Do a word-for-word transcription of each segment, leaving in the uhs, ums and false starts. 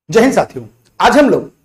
जय हिंद साथियों, आज हम लोग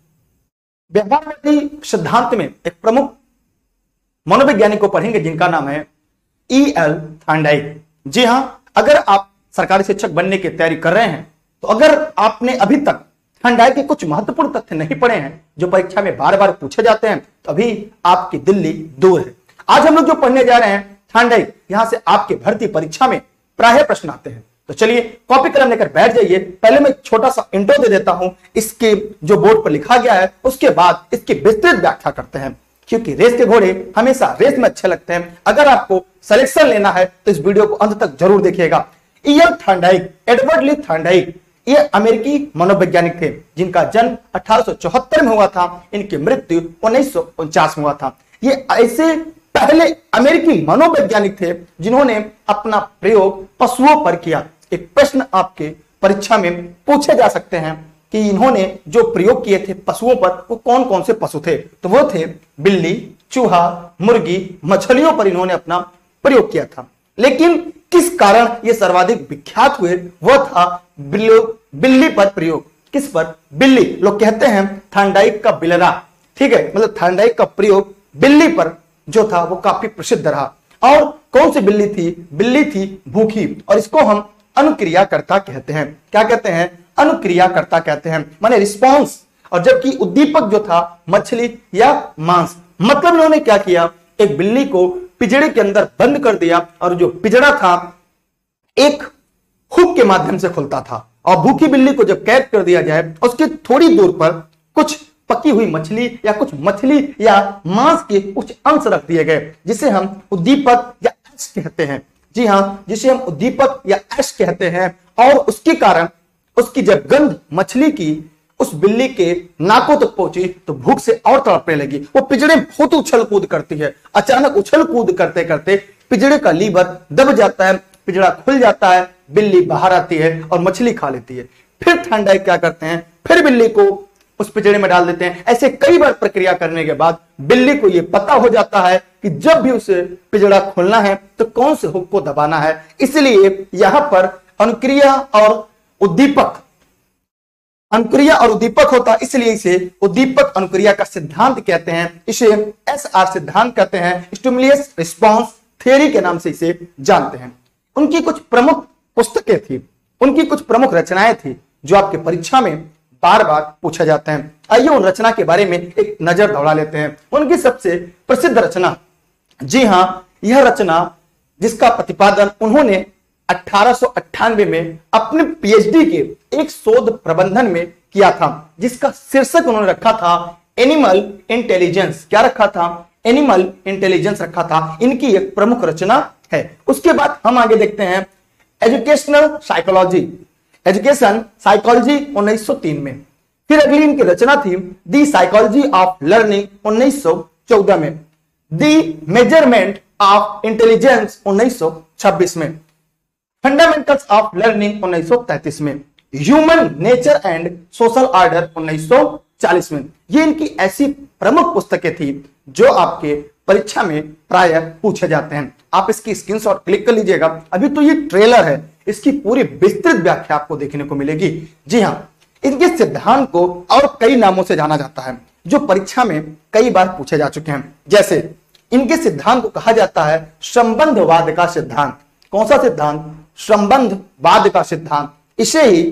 व्यवहारवादी सिद्धांत में एक प्रमुख मनोवैज्ञानिक को पढ़ेंगे जिनका नाम है ई एल थॉर्नडाइक। जी हां, अगर आप सरकारी शिक्षक बनने की तैयारी कर रहे हैं तो अगर आपने अभी तक थॉर्नडाइक के कुछ महत्वपूर्ण तथ्य नहीं पढ़े हैं जो परीक्षा में बार बार पूछे जाते हैं तो अभी आपकी दिल्ली दूर है। आज हम लोग जो पढ़ने जा रहे हैं थॉर्नडाइक, यहां से आपके भर्ती परीक्षा में प्राय प्रश्न आते हैं। तो चलिए कॉपी कलम लेकर बैठ जाइए। पहले मैं छोटा सा इंट्रो दे देता हूं, इसके जो बोर्ड पर लिखा गया है, उसके बाद इसकी विस्तृत व्याख्या करते हैं, क्योंकि रेस के घोड़े हमेशा रेस में अच्छे लगते हैं। अगर आपको सिलेक्शन लेना है तो इस वीडियो को अंत तक जरूर देखिएगा। E L Thorndike, Edward Lee Thorndike, ये अमेरिकी मनोवैज्ञानिक थे जिनका जन्म अठारह सौ चौहत्तर में हुआ था। इनकी मृत्यु उन्नीस सौ उनचास में हुआ था। ये ऐसे पहले अमेरिकी मनोवैज्ञानिक थे जिन्होंने अपना प्रयोग पशुओं पर किया। एक प्रश्न आपके परीक्षा में पूछे जा सकते हैं कि इन्होंने जो प्रयोग किए थे पशुओं पर, वो कौन कौन से पशु थे? तो वो थे बिल्ली, चूहा, मुर्गी, मछलियों पर इन्होंने अपना प्रयोग किया था। लेकिन किस कारण ये सर्वाधिक विख्यात हुए? वह था बिल्ली पर प्रयोग। किस पर? बिल्ली। लोग कहते हैं थॉर्नडाइक का बिलरा, ठीक है, मतलब थॉर्नडाइक का प्रयोग बिल्ली पर जो था वो काफी प्रसिद्ध रहा। और कौन सी बिल्ली थी? बिल्ली थी भूखी, और इसको हम अनुक्रियाकर्ता कहते हैं। क्या कहते हैं? अनुक्रियाकर्ता कहते हैं, माने रिस्पॉन्स। और जबकि उद्दीपक जो था मछली या मांस। मतलब इन्होंने क्या किया, एक बिल्ली को पिंजड़े के अंदर बंद कर दिया और जो पिंजड़ा था एक हुक के माध्यम से खुलता था, और भूखी बिल्ली को जब कैद कर दिया जाए उसके थोड़ी दूर पर कुछ पकी हुई मछली या कुछ मछली या मांस के कुछ अंश रख दिए गए, जिसे हम उद्दीपक या एश कहते हैं। जी हां, जिसे हम उद्दीपक या एश कहते हैं। और उसके कारण उसकी जब गंध मछली की उस बिल्ली के नाकों तक पहुंची तो भूख से और तड़पने लगी। वो पिंजड़े में बहुत उछल कूद करती है। अचानक उछल कूद करते करते पिंजड़े का लीवर दब जाता है, पिंजड़ा खुल जाता है, बिल्ली बाहर आती है और मछली खा लेती है। फिर थॉर्नडाइक क्या करते हैं, फिर बिल्ली को उस पिंजड़े में डाल देते हैं। ऐसे कई बार प्रक्रिया करने के बाद बिल्ली को यह पता हो जाता है कि जब भी उसे पिंजड़ा खोलना है तो कौन से हुक को दबाना है। इसलिए यहां पर अनुक्रिया और उद्दीपक अनुक्रिया और उद्दीपक होता, इसलिए इसे उद्दीपक अनुक्रिया का सिद्धांत कहते हैं। इसे एस आर सिद्धांत कहते हैं, स्टिमुलस रिस्पॉन्स थ्योरी के नाम से इसे जानते हैं। उनकी कुछ प्रमुख पुस्तकें थी, उनकी कुछ प्रमुख रचनाएं थी जो आपके परीक्षा में बार बार पूछा जाता है। आइए उन रचना के बारे में एक नजर दौड़ा लेते हैं। उनकी सबसे प्रसिद्ध रचना, जी हां, यह रचना जिसका प्रतिपादन उन्होंने अठारह सौ अट्ठानवे में अपने पीएचडी के एक शोध प्रबंधन में किया था, जिसका शीर्षक उन्होंने रखा था एनिमल इंटेलिजेंस। क्या रखा था? एनिमल इंटेलिजेंस रखा था। इनकी एक प्रमुख रचना है। उसके बाद हम आगे देखते हैं एजुकेशनल साइकोलॉजी, एजुकेशन साइकोलॉजी उन्नीस सौ तीन में। फिर अगली इनकी रचना थी दी साइकोलॉजी ऑफ लर्निंग उन्नीस सौ चौदह में, दी मेजरमेंट ऑफ इंटेलिजेंस उन्नीस सौ छब्बीस में, फंडामेंटल्स ऑफ लर्निंग उन्नीस सौ तैंतीस में, human nature and social order उन्नीस सौ चालीस में। ये इनकी ऐसी प्रमुख पुस्तकें थी जो आपके परीक्षा में प्राय पूछे जाते हैं। आप इसकी स्क्रीनशॉट क्लिक कर लीजिएगा। अभी तो ये ट्रेलर है, इसकी पूरी विस्तृत व्याख्या आपको देखने को मिलेगी। जी हां, इनके सिद्धांत को और कई नामों से जाना जाता है जो परीक्षा में कई बार पूछे जा चुके हैं। जैसे इनके सिद्धांत को कहा जाता है संबंधवाद का सिद्धांत। कौन सा सिद्धांत? संबंधवाद का सिद्धांत। इसे ही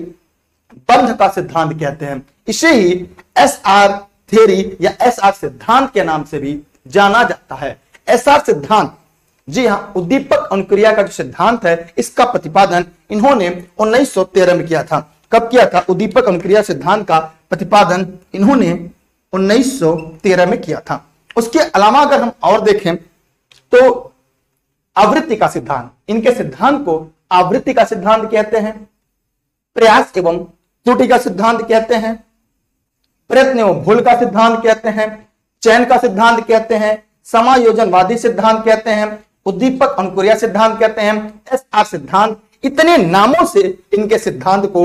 बंध का सिद्धांत कहते हैं। इसे ही एस आर थ्योरी या एस आर सिद्धांत के नाम से भी जाना जाता है। एस आर सिद्धांत, जी हां, उद्दीपक अनुक्रिया का जो सिद्धांत है इसका प्रतिपादन इन्होंने उन्नीस सौ तेरह में किया था। कब किया था? उद्दीपक अनुक्रिया सिद्धांत का प्रतिपादन इन्होंने उन्नीस सौ तेरह में किया था। उसके अलावा अगर हम और देखें तो आवृत्ति का सिद्धांत, इनके सिद्धांत को आवृत्ति का सिद्धांत कहते हैं, प्रयास एवं त्रुटि का सिद्धांत कहते हैं, प्रयत्न एवं भूल का सिद्धांत कहते हैं, चयन का सिद्धांत कहते हैं, समायोजनवादी सिद्धांत कहते हैं, उद्दीपक अनुक्रिया सिद्धांत कहते हैं, एस आर सिद्धांत। इतने नामों से इनके सिद्धांत को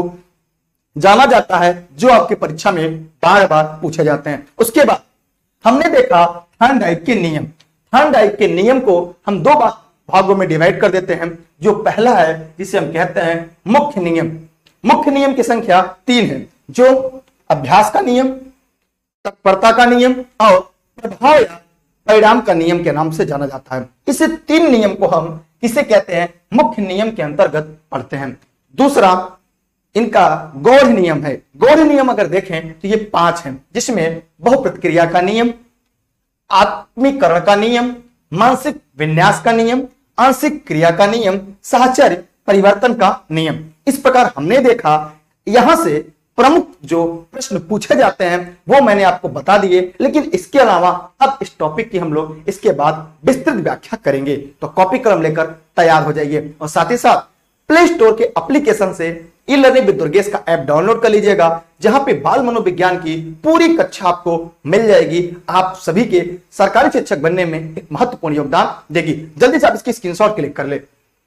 जाना जाता है जो आपकी परीक्षा में बार बार पूछे जाते हैं। उसके बाद हमने देखा थॉर्नडाइक के नियम। थॉर्नडाइक के नियम को हम दो भागों में डिवाइड कर देते हैं। जो पहला है जिसे हम कहते हैं मुख्य नियम। मुख्य नियम की संख्या तीन है। जो अभ्यास का नियम, तत्परता का नियम और प्रभाव या परिणाम का नियम के नाम से जाना जाता है। इस तीन नियम को हम किसे कहते हैं, मुख्य नियम के अंतर्गत पढ़ते हैं। दूसरा इनका गौड़ नियम है। गौड़ नियम अगर देखें तो ये पांच हैं, जिसमें बहुप्रतिक्रिया का नियम, आत्मीकरण का नियम, मानसिक विन्यास का नियम, आंशिक क्रिया का नियम, साहचर्य परिवर्तन का नियम। इस प्रकार हमने देखा यहां से प्रमुख जो प्रश्न पूछे जाते हैं वो मैंने आपको बता दिए, लेकिन इसके अलावा अब इस टॉपिक की हम लोग इसके बाद विस्तृत व्याख्या करेंगे। तो कॉपी कलम लेकर तैयार हो जाइए और साथ ही साथ प्ले स्टोर के एप्लीकेशन से ई लर्निंग विद दुर्गेश का ऐप डाउनलोड कर लीजिएगा, जहां पे बाल मनोविज्ञान की पूरी कक्षा आपको मिल जाएगी। आप सभी के सरकारी शिक्षक बनने में एक महत्वपूर्ण योगदान देगी। जल्दी से आप इसकी स्क्रीनशॉट क्लिक कर ले।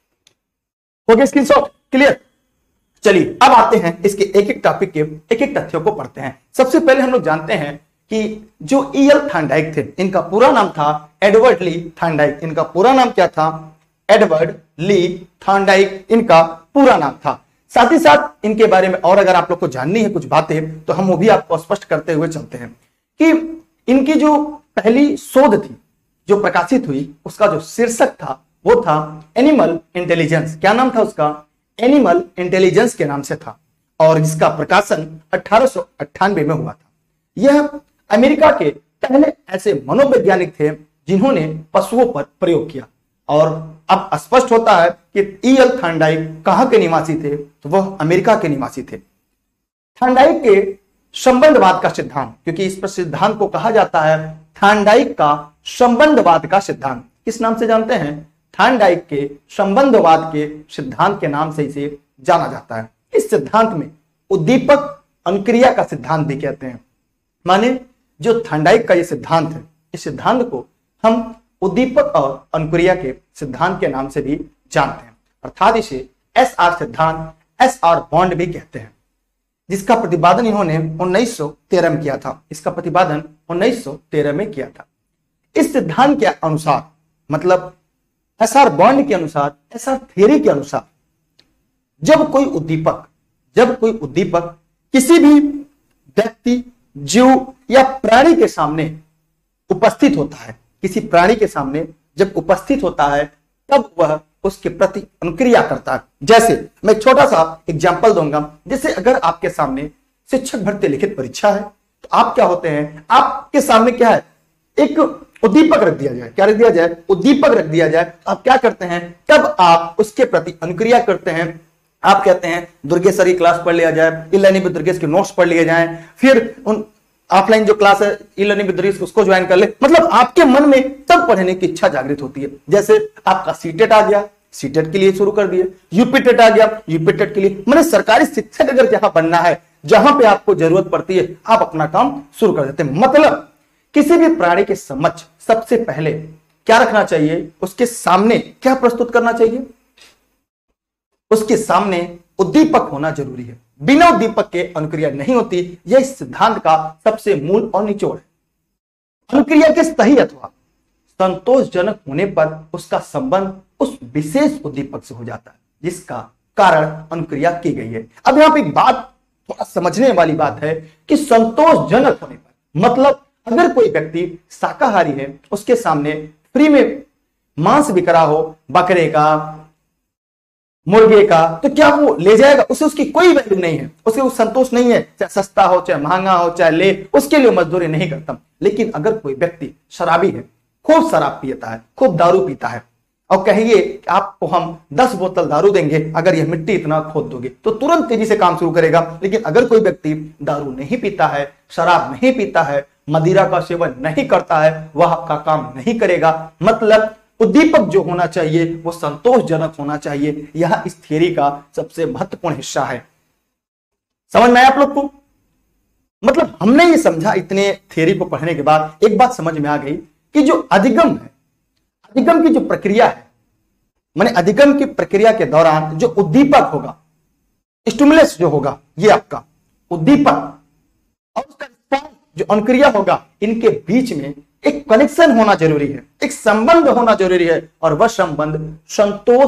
हो गया स्क्रीनशॉट क्लियर? चलिए अब आते हैं इसके एक एक टॉपिक के एक एक तथ्यों को पढ़ते हैं। सबसे पहले हम लोग जानते हैं कि जो ई एल थार्नडाइक थे, इनका पूरा नाम था एडवर्ड ली थार्नडाइक। इनका पूरा नाम क्या था? एडवर्ड ली थार्नडाइक इनका पूरा नाम था। साथ ही साथ इनके बारे में और अगर आप लोग को जाननी है कुछ बातें तो हम वो भी आपको स्पष्ट करते हुए चलते हैं कि इनकी जो पहली शोध थी जो प्रकाशित हुई, उसका जो शीर्षक था वो था एनिमल इंटेलिजेंस। क्या नाम था उसका? एनिमल इंटेलिजेंस के नाम से था, और जिसका प्रकाशन अठारह सौ अट्ठानवे में हुआ था। यह अमेरिका के पहले ऐसे मनोवैज्ञानिक थे जिन्होंने पशुओं पर प्रयोग किया। और अब स्पष्ट होता है कि ई एल थार्नडाइक कहां के निवासी थे, तो वह अमेरिका के निवासी थे। थार्नडाइक के संबंधवाद का सिद्धांत, क्योंकि इस पर सिद्धांत को कहा जाता है थार्नडाइक का संबंधवाद का सिद्धांत। किस नाम से जानते हैं? थार्नडाइक के संबंधवाद के सिद्धांत के नाम से इसे जाना जाता है। इस सिद्धांत में उद्दीपक अनुक्रिया का सिद्धांत भी कहते हैं। माने जो थार्नडाइक का ये सिद्धांत है, इस सिद्धांत को हम उद्दीपक और अनुक्रिया के सिद्धांत के नाम से भी जानते हैं। अर्थात इसे एस आर सिद्धांत, एस आर बॉन्ड भी कहते हैं, जिसका प्रतिपादन इन्होंने उन्नीस सौ तेरह में किया था। इसका प्रतिपादन उन्नीस सौ तेरह में किया था। इस सिद्धांत के अनुसार, मतलब एस आर बॉन्ड के अनुसार, एस आर थ्योरी के अनुसार, जब कोई उद्दीपक जब कोई उद्दीपक किसी भी व्यक्ति, जीव या प्राणी के सामने उपस्थित होता है, किसी प्राणी के सामने जब उपस्थित होता है तब वह उसके प्रति अनुक्रिया करता है। जैसे मैं एक छोटा सा एग्जांपल दूंगा। जैसे अगर आपके सामने शिक्षक भर्ती लिखित परीक्षा है तो आप क्या होते हैं, आपके सामने क्या है, एक उद्दीपक रख दिया जाए। क्या रख दिया जाए? उद्दीपक रख दिया जाए। आप क्या करते हैं, तब आप उसके प्रति अनुक्रिया करते हैं। आप कहते हैं दुर्गेश सर की क्लास पढ़ लिया जाए, ई लर्निंग विद दुर्गेश के नोट्स पढ़ लिए जाएं, फिर उन ऑफलाइन जो क्लास है ई लर्निंग विद दुर्गेश उसको ज्वाइन कर ले। मतलब आपके मन में तब पढ़ने की इच्छा जागृत होती है। जैसे आपका सीटेट आ गया, सीटेट के लिए शुरू कर दिए, यूपीटेट आ गया, यूपीटेट के लिए। मतलब सरकारी शिक्षक अगर जहां बनना है, जहां पे आपको जरूरत पड़ती है, आप अपना काम शुरू कर देते हैं। मतलब किसी भी प्राणी के समक्ष सबसे पहले क्या रखना चाहिए, उसके सामने क्या प्रस्तुत करना चाहिए? उसके सामने उद्दीपक होना जरूरी है। बिना उद्दीपक के अनुक्रिया नहीं होती। यह इस सिद्धांत का सबसे मूल और निचोड़ है। अनुक्रिया के सही अथवा संतोषजनक होने पर उसका संबंध उस विशेष उद्दीपक से हो जाता है जिसका कारण अनुक्रिया की गई है। अब यहां पर एक बात थोड़ा समझने वाली बात है कि संतोषजनक होने पर, मतलब अगर कोई व्यक्ति शाकाहारी है, उसके सामने फ्री में मांस बिक रहा हो, बकरे का, मुर्गे का, तो क्या वो ले जाएगा? उसे उसकी कोई वैल्यू नहीं है, उसे उस संतोष नहीं है, चाहे सस्ता हो, चाहे महंगा हो, चाहे ले, उसके लिए मजदूरी नहीं करता। लेकिन अगर कोई व्यक्ति शराबी है, खूब शराब पीता है, खूब दारू पीता है, और कहिए कि आपको हम दस बोतल दारू देंगे अगर यह मिट्टी इतना खोद दोगे, तो तुरंत तेजी से काम शुरू करेगा। लेकिन अगर कोई व्यक्ति दारू नहीं पीता है, शराब नहीं पीता है, मदिरा का सेवन नहीं करता है, वह आपका काम नहीं करेगा। मतलब उद्दीपक जो होना चाहिए वो संतोषजनक होना चाहिए। यह इस थियरी का सबसे महत्वपूर्ण हिस्सा है। समझ में आया आप लोग को? मतलब हमने ये समझा, इतने थियरी को पढ़ने के बाद एक बात समझ में आ गई कि जो अधिगम है, अधिगम की जो प्रक्रिया है, माने अधिगम की प्रक्रिया के दौरान जो उद्दीपक होगा, स्टिमुलस जो होगा, ये आपका उद्दीपक और उसका जो अनुक्रिया होगा, इनके बीच में एक कनेक्शन होना जरूरी है, एक संबंध होना जरूरी है, और वह संबंध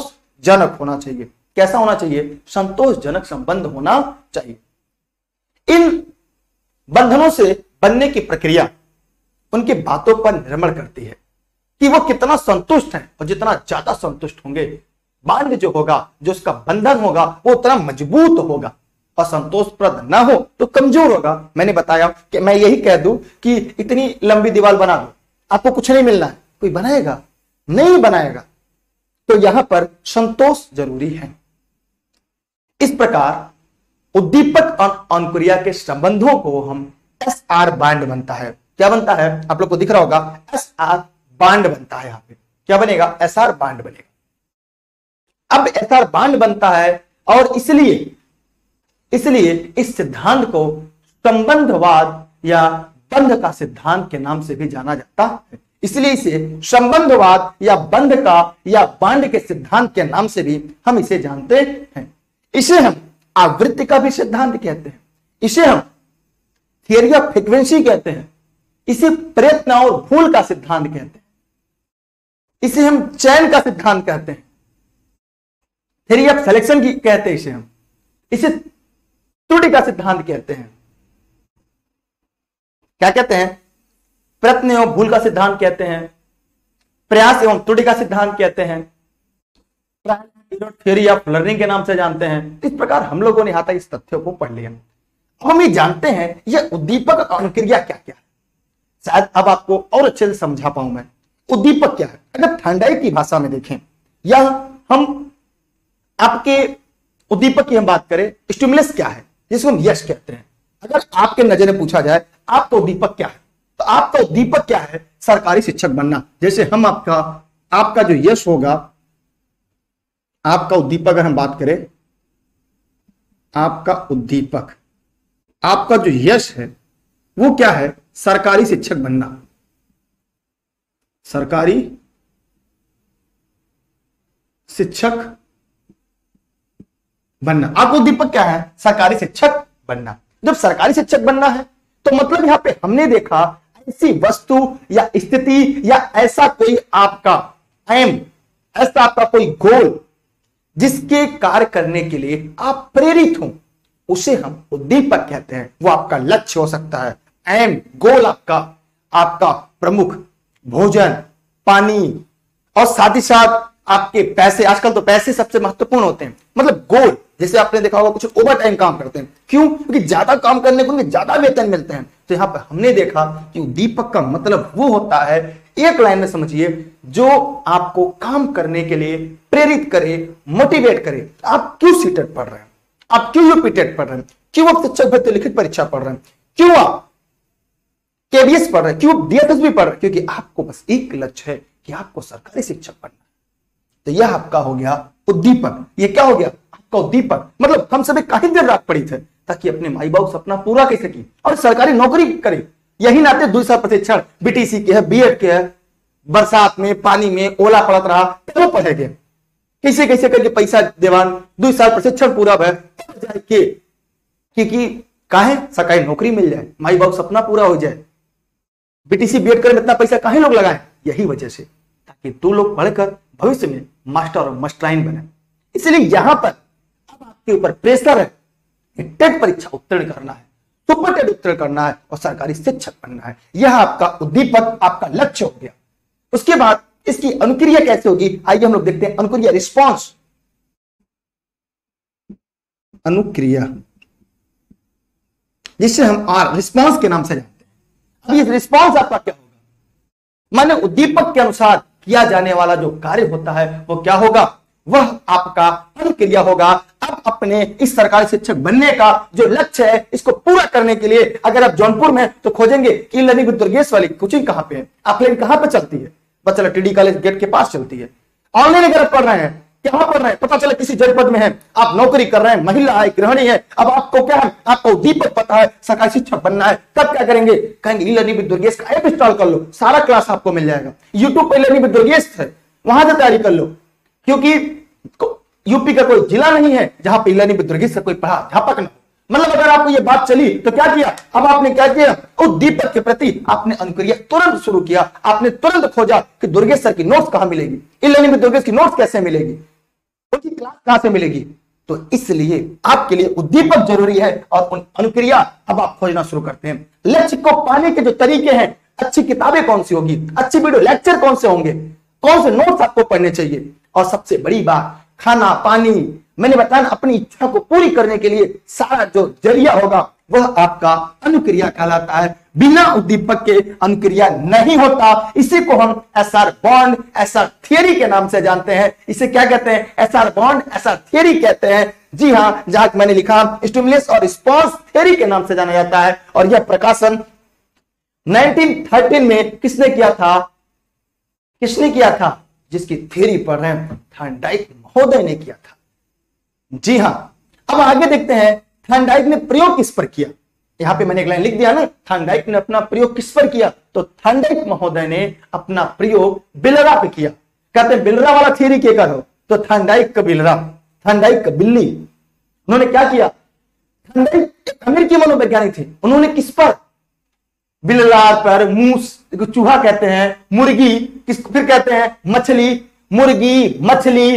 संतोषजनक होना चाहिए। कैसा होना चाहिए? संतोषजनक संबंध होना चाहिए। इन बंधनों से बनने की प्रक्रिया उनकी बातों पर निर्भर करती है कि वो कितना संतुष्ट है, और जितना ज्यादा संतुष्ट होंगे, बांध जो होगा, जो उसका बंधन होगा, वो उतना मजबूत होगा, और संतोषप्रद ना हो तो कमजोर होगा। मैंने बताया कि मैं यही कह दूं कि इतनी लंबी दीवार बना दो, आपको कुछ नहीं मिलना है, कोई बनाएगा नहीं बनाएगा। तो यहां पर संतोष जरूरी है। इस प्रकार उद्दीपक और अनुक्रिया के संबंधों को हम एस आर बांड बनता है। क्या बनता है? आप लोग को दिख रहा होगा, एस आर बांड बनता है। यहां पे क्या बनेगा? एस आर बांड बनेगा। अब एस आर बांड बनता है, और इसलिए इसलिए इस सिद्धांत को संबंधवाद या बंध का सिद्धांत के नाम से भी जाना जाता है। इसलिए इसे संबंधवाद या बंध का या बांड के सिद्धांत के नाम से भी हम इसे जानते हैं। इसे हम आवृत्ति का भी सिद्धांत कहते हैं, इसे हम थियरी ऑफ फ्रीक्वेंसी कहते हैं, इसे प्रयत्न और भूल का सिद्धांत कहते हैं, इसे हम चयन का सिद्धांत कहते हैं, थियरी ऑफ सिलेक्शन की कहते हैं, इसे हम इसे त्रुटि का सिद्धांत कहते हैं। क्या कहते हैं? प्रयत्न एवं भूल का सिद्धांत कहते हैं, प्रयास एवं त्रुटि का सिद्धांत कहते हैं, थ्योरी ऑफ लर्निंग के नाम से जानते हैं। इस प्रकार हम लोगों ने यहां तक इस तथ्यों को पढ़ लिया। अब हम ये जानते हैं यह उद्दीपक और अनुक्रिया क्या क्या है। शायद अब आपको और अच्छे से समझा पाऊं मैं। उद्दीपक क्या है? अगर थर्नडाइक की भाषा में देखें, या हम आपके उद्दीपक की हम बात करें, स्टिमुलस क्या है, जिसको हम यश कहते हैं। अगर आपके नजर में पूछा जाए आपका उद्दीपक क्या है, तो आपका उद्दीपक क्या है? सरकारी शिक्षक बनना। जैसे हम आपका आपका जो यश होगा, आपका उद्दीपक अगर हम बात करें, आपका उद्दीपक, आपका जो यश है वो क्या है? सरकारी शिक्षक बनना। सरकारी शिक्षक बनना। आपका उद्दीपक क्या है? सरकारी शिक्षक बनना। जब सरकारी शिक्षक बनना है तो मतलब यहां पे हमने देखा ऐसी वस्तु या स्थिति या ऐसा कोई आपका एम, ऐसा आपका कोई गोल जिसके कार्य करने के लिए आप प्रेरित हो, उसे हम उद्दीपक कहते हैं। वो आपका लक्ष्य हो सकता है, एम, गोल आपका आपका प्रमुख भोजन, पानी, और साथ ही साथ आपके पैसे। आजकल तो पैसे सबसे महत्वपूर्ण होते हैं। मतलब गोल, जैसे आपने देखा होगा कुछ ओवर टाइम काम करते हैं, क्यों? क्योंकि ज्यादा काम करने को उन्हें ज्यादा वेतन मिलते हैं। तो यहां पर हमने देखा कि उद्दीपक का मतलब वो होता है, एक लाइन में समझिए, जो आपको काम करने के लिए प्रेरित करे, मोटिवेट करे। आप क्यों सीटेट पढ़ रहे हैं? आप क्यों यूपी टेट पढ़ रहे हैं? क्यों आप शिक्षक भर्ती लिखित परीक्षा पढ़ रहे हैं? क्यों आप केबीएस पढ़ रहे हैं? क्यों डीएफएसबी पढ़ रहे हैं? क्योंकि आपको बस एक लक्ष्य है कि आपको सरकारी शिक्षक बनना। तो यह आपका हो गया उद्दीपक। ये क्या हो गया? आपका उद्दीपक। मतलब हम सभी काहे देर रात पड़ी थे ताकि अपने माई बाप सपना पूरा कर सके और सरकारी नौकरी करे। यही नाते दो साल प्रशिक्षण बीटीसी के है, बीएड के है, बरसात में पानी में ओला पड़त रहा तो पढ़ेगे, कैसे कैसे करके पैसा देवान दो साल प्रशिक्षण पूरा भय के, क्योंकि काहे सरकारी नौकरी मिल जाए, माई बाप सपना पूरा हो जाए। बीटीसी बीएड करने में इतना पैसा काहे लोग लगाए? यही वजह से, ताकि दो लोग पढ़कर भविष्य में मास्टर और मास्टराइन बने। इसलिए यहां पर अब आपके ऊपर प्रेशर है, टेट परीक्षा उत्तीर्ण करना है, सुपर टेट उत्तीर्ण करना है और सरकारी शिक्षक बनना है। यह आपका उद्दीपक, आपका लक्ष्य हो गया। उसके बाद इसकी अनुक्रिया कैसे होगी, आइए हम लोग देखते हैं। अनुक्रिया, रिस्पॉन्स, अनुक्रिया जिससे हम आर रिस्पॉन्स के नाम से जानते हैं। अब ये रिस्पॉन्स आपका क्या होगा? माने उद्दीपक के अनुसार किया जाने वाला जो कार्य होता है वो क्या होगा? वह आपका अनुक्रिया होगा। अब अपने इस सरकारी शिक्षक बनने का जो लक्ष्य है, इसको पूरा करने के लिए अगर आप जौनपुर में तो खोजेंगे कि लर्निंग विद दुर्गेश वाली कोचिंग कहां पे है, ऑफलाइन कहां पे चलती है, बच्चा टीडी कॉलेज गेट के पास चलती है। ऑनलाइन अगर आप पढ़ रहे हैं, कहां पढ़ रहे हैं, पता चला किसी जनपद में है, आप नौकरी कर रहे हैं, महिला है, गृहिणी है, अब आपको क्या है, आपको उद्दीपक पता है, सरकारी शिक्षक बनना है, तब क्या करेंगे? कहेंगे ई लर्निंग विद दुर्गेश का ऐप इंस्टॉल कर लो, सारा क्लास आपको मिल जाएगा। यूट्यूब पे लर्निंग विद दुर्गेश है, वहां से तैयारी कर लो, क्योंकि यूपी का कोई जिला नहीं है जहां पे लर्निंग विद दुर्गेश से कोई पढ़ा अध्यापक न। मतलब अगर आपको ये बात चली तो क्या किया? अब आपने क्या किया? उद्दीपक के प्रति आपने अनुक्रिया तुरंत शुरू किया। आपने तुरंत खोजा कि दुर्गेश सर की नोट्स कहां मिलेगी, ई लर्निंग विद दुर्गेश की नोट्स कैसे मिलेगी, उनकी क्लास कहां से मिलेगी, तो इसलिए आपके लिए उद्दीपक जरूरी है और उन अनुक्रिया अब आप खोजना शुरू करते हैं। लक्ष्य को पाने के जो तरीके हैं, अच्छी किताबें कौन सी होगी, अच्छी वीडियो लेक्चर कौन से होंगे, कौन से नोट्स आपको पढ़ने चाहिए, और सबसे बड़ी बात खाना पानी, मैंने बताया अपनी इच्छा को पूरी करने के लिए सारा जो जरिया होगा वह आपका अनुक्रिया कहलाता है। बिना उद्दीपक के अनुक्रिया नहीं होता। इसी को हम S R bond, S R theory के नाम से जानते हैं। इसे क्या कहते हैं? S R bond, S R theory कहते हैं। जी हाँ, जहां मैंने लिखा स्टिमुलस और रिस्पांस थियरी के नाम से जाना जाता है। और यह प्रकाशन नाइनटीन थर्टीन में किसने किया था? किसने किया था? जिसकी थियरी पढ़ रहे हैं, थॉर्नडाइक महोदय ने किया था। जी हां, अब आगे देखते हैं थॉर्नडाइक ने प्रयोग किस पर किया। यहां पे मैंने एक लाइन लिख दिया ना, थॉर्नडाइक ने अपना प्रयोग किस पर किया? तो थॉर्नडाइक महोदय ने अपना प्रयोग बिलरा पे किया। कहते हैं बिलरा वाला थियरी क्या करो, तो थॉर्नडाइक का बिलरा, थॉर्नडाइक का बिल्ली। उन्होंने क्या किया? थॉर्नडाइक अमेरिकी मनोवैज्ञानिक थे। उन्होंने किस पर? बिल्लार पर, मूस, चूहा कहते हैं, मुर्गी, किस फिर कहते हैं मछली, मुर्गी, मछली,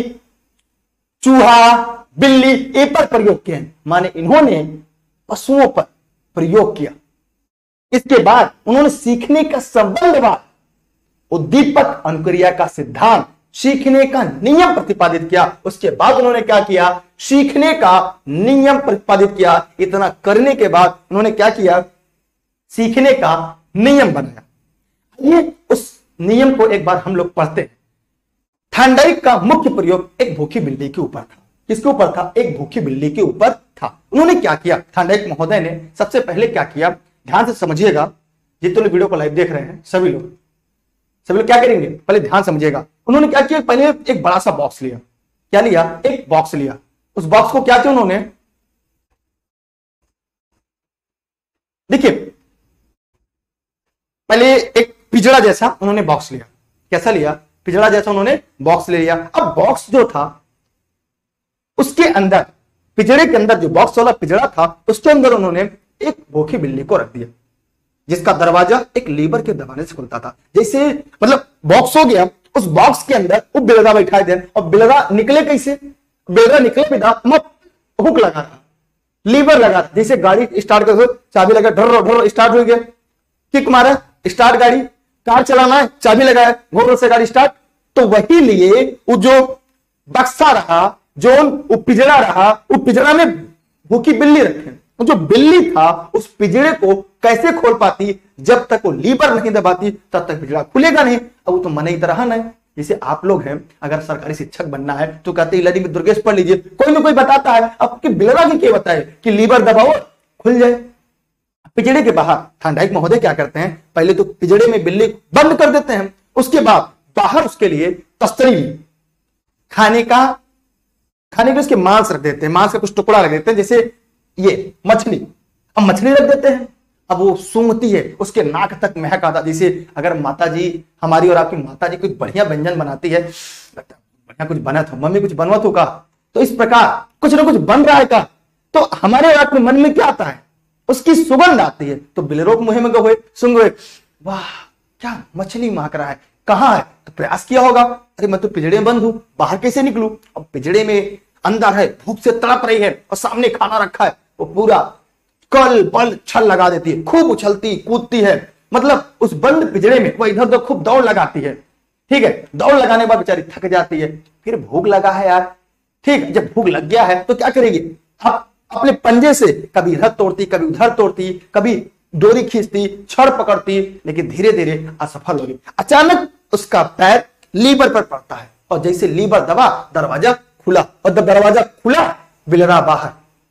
चूहा, बिल्ली, ए पर प्रयोग किए। माने इन्होंने पशुओं पर प्रयोग किया। इसके बाद उन्होंने सीखने का संबंधवाद, उद्दीपक अनुक्रिया का सिद्धांत, सीखने का नियम प्रतिपादित किया। उसके बाद उन्होंने क्या किया? सीखने का नियम प्रतिपादित किया। इतना करने के बाद उन्होंने क्या किया? सीखने का नियम बनाया। ये उस नियम को एक बार हम लोग पढ़ते हैं। थॉर्नडाइक का मुख्य प्रयोग एक भूखी बिल्ली के ऊपर था। किसके ऊपर था? एक भूखी बिल्ली के ऊपर था। उन्होंने क्या किया? थॉर्नडाइक महोदय ने सबसे पहले क्या किया? ध्यान से समझिएगा, जितने लोग वीडियो को लाइव देख रहे हैं सभी लोग सभी लोग क्या करेंगे? पहले ध्यान समझिएगा। उन्होंने क्या किया? पहले एक बड़ा सा बॉक्स लिया। क्या लिया? एक बॉक्स लिया। उस बॉक्स को क्या किया उन्होंने? देखिए, पहले एक पिंजड़ा जैसा उन्होंने बॉक्स लिया। कैसा लिया? पिंजड़ा जैसा उन्होंने बॉक्स ले लिया। अब बॉक्स जो था उसके अंदर, पिंजड़े के अंदर जो बॉक्स वाला पिंजड़ा था उसके अंदर उन्होंने एक भूखी बिल्ली को रख दिया, जिसका दरवाजा एक लीवर के दबाने से खुलता था। जैसे मतलब बॉक्स हो गया, उस बॉक्स के अंदर वो बिलरा बैठा दे, और बिलरा निकले कैसे? बिलरा निकले बिना मत हुक लगा था, लीवर लगा था। जैसे गाड़ी स्टार्ट कर, चाबी लगा, ढर्रो ढर्रो स्टार्ट हो गया, किक मारा, स्टार्ट, गाड़ी कार चलाना है, चाबी लगाया, घोड़ों से गाड़ी स्टार्ट। तो वही लिए वो जो बक्सा रहा, जो वो पिंजड़ा रहा, वो पिंजड़ा में भूखी बिल्ली रखे। जो बिल्ली था उस पिंजड़े को कैसे खोल पाती? जब तक वो लीवर नहीं दबाती तब तक पिंजड़ा खुलेगा नहीं। अब वो तो मन ही तरह नहीं। जैसे आप लोग हैं, अगर सरकारी शिक्षक बनना है तो कहते हैं में दुर्गेश पढ़ लीजिए, कोई ना कोई बताता है, अब कि बिलरा की क्या बताए कि लीवर दबाओ खुल जाए। पिंजड़े के बाहर थॉर्नडाइक महोदय क्या करते हैं? पहले तो पिंजड़े में बिल्ली बंद कर देते हैं, उसके बाद बाहर उसके लिए तस्तरी, खाने का खाने के उसके मांस रख देते हैं, मांस का कुछ टुकड़ा रख देते हैं। जैसे ये मछली, अब मछली रख देते हैं। अब वो सूंघती है, उसके नाक तक महक आता। जैसे अगर माता जी हमारी और आपकी माता जी कुछ बढ़िया व्यंजन बनाती है, बढ़िया कुछ बना था, मम्मी कुछ बनवा तो का, तो इस प्रकार कुछ ना कुछ बन रहा है का, तो हमारे आपके मन में क्या आता है? उसकी सुगंध आती है। तो बिलरों मुंह में गए, सुन गए, वाह क्या मछली महक रहा है, कहां है? तो प्रयास किया होगा, अरे मैं तो पिंजड़े में बंद हूं, बाहर कैसे निकलूं? अब पिंजड़े में अंदर है, भूख से तड़प रही है और सामने खाना रखा है, वो पूरा कल बल छल लगा देती है, खूब उछलती कूदती है। मतलब उस बंद पिंजड़े में वो इधर उधर खूब दौड़ लगाती है। ठीक है, दौड़ लगाने के बाद बेचारी थक जाती है। फिर भूख लगा है यार, ठीक, जब भूख लग गया है तो क्या करेगी? अब अपने पंजे से कभी इधर तोड़ती, कभी उधर तोड़ती, कभी डोरी खींचती, छड़ पकड़ती, लेकिन धीरे धीरे असफल होगी। अचानक उसका पैर लीवर पर पड़ता है और जैसे लीवर दबा, दरवाजा खुला, और जब दरवाजा खुला बिलरा बाहर।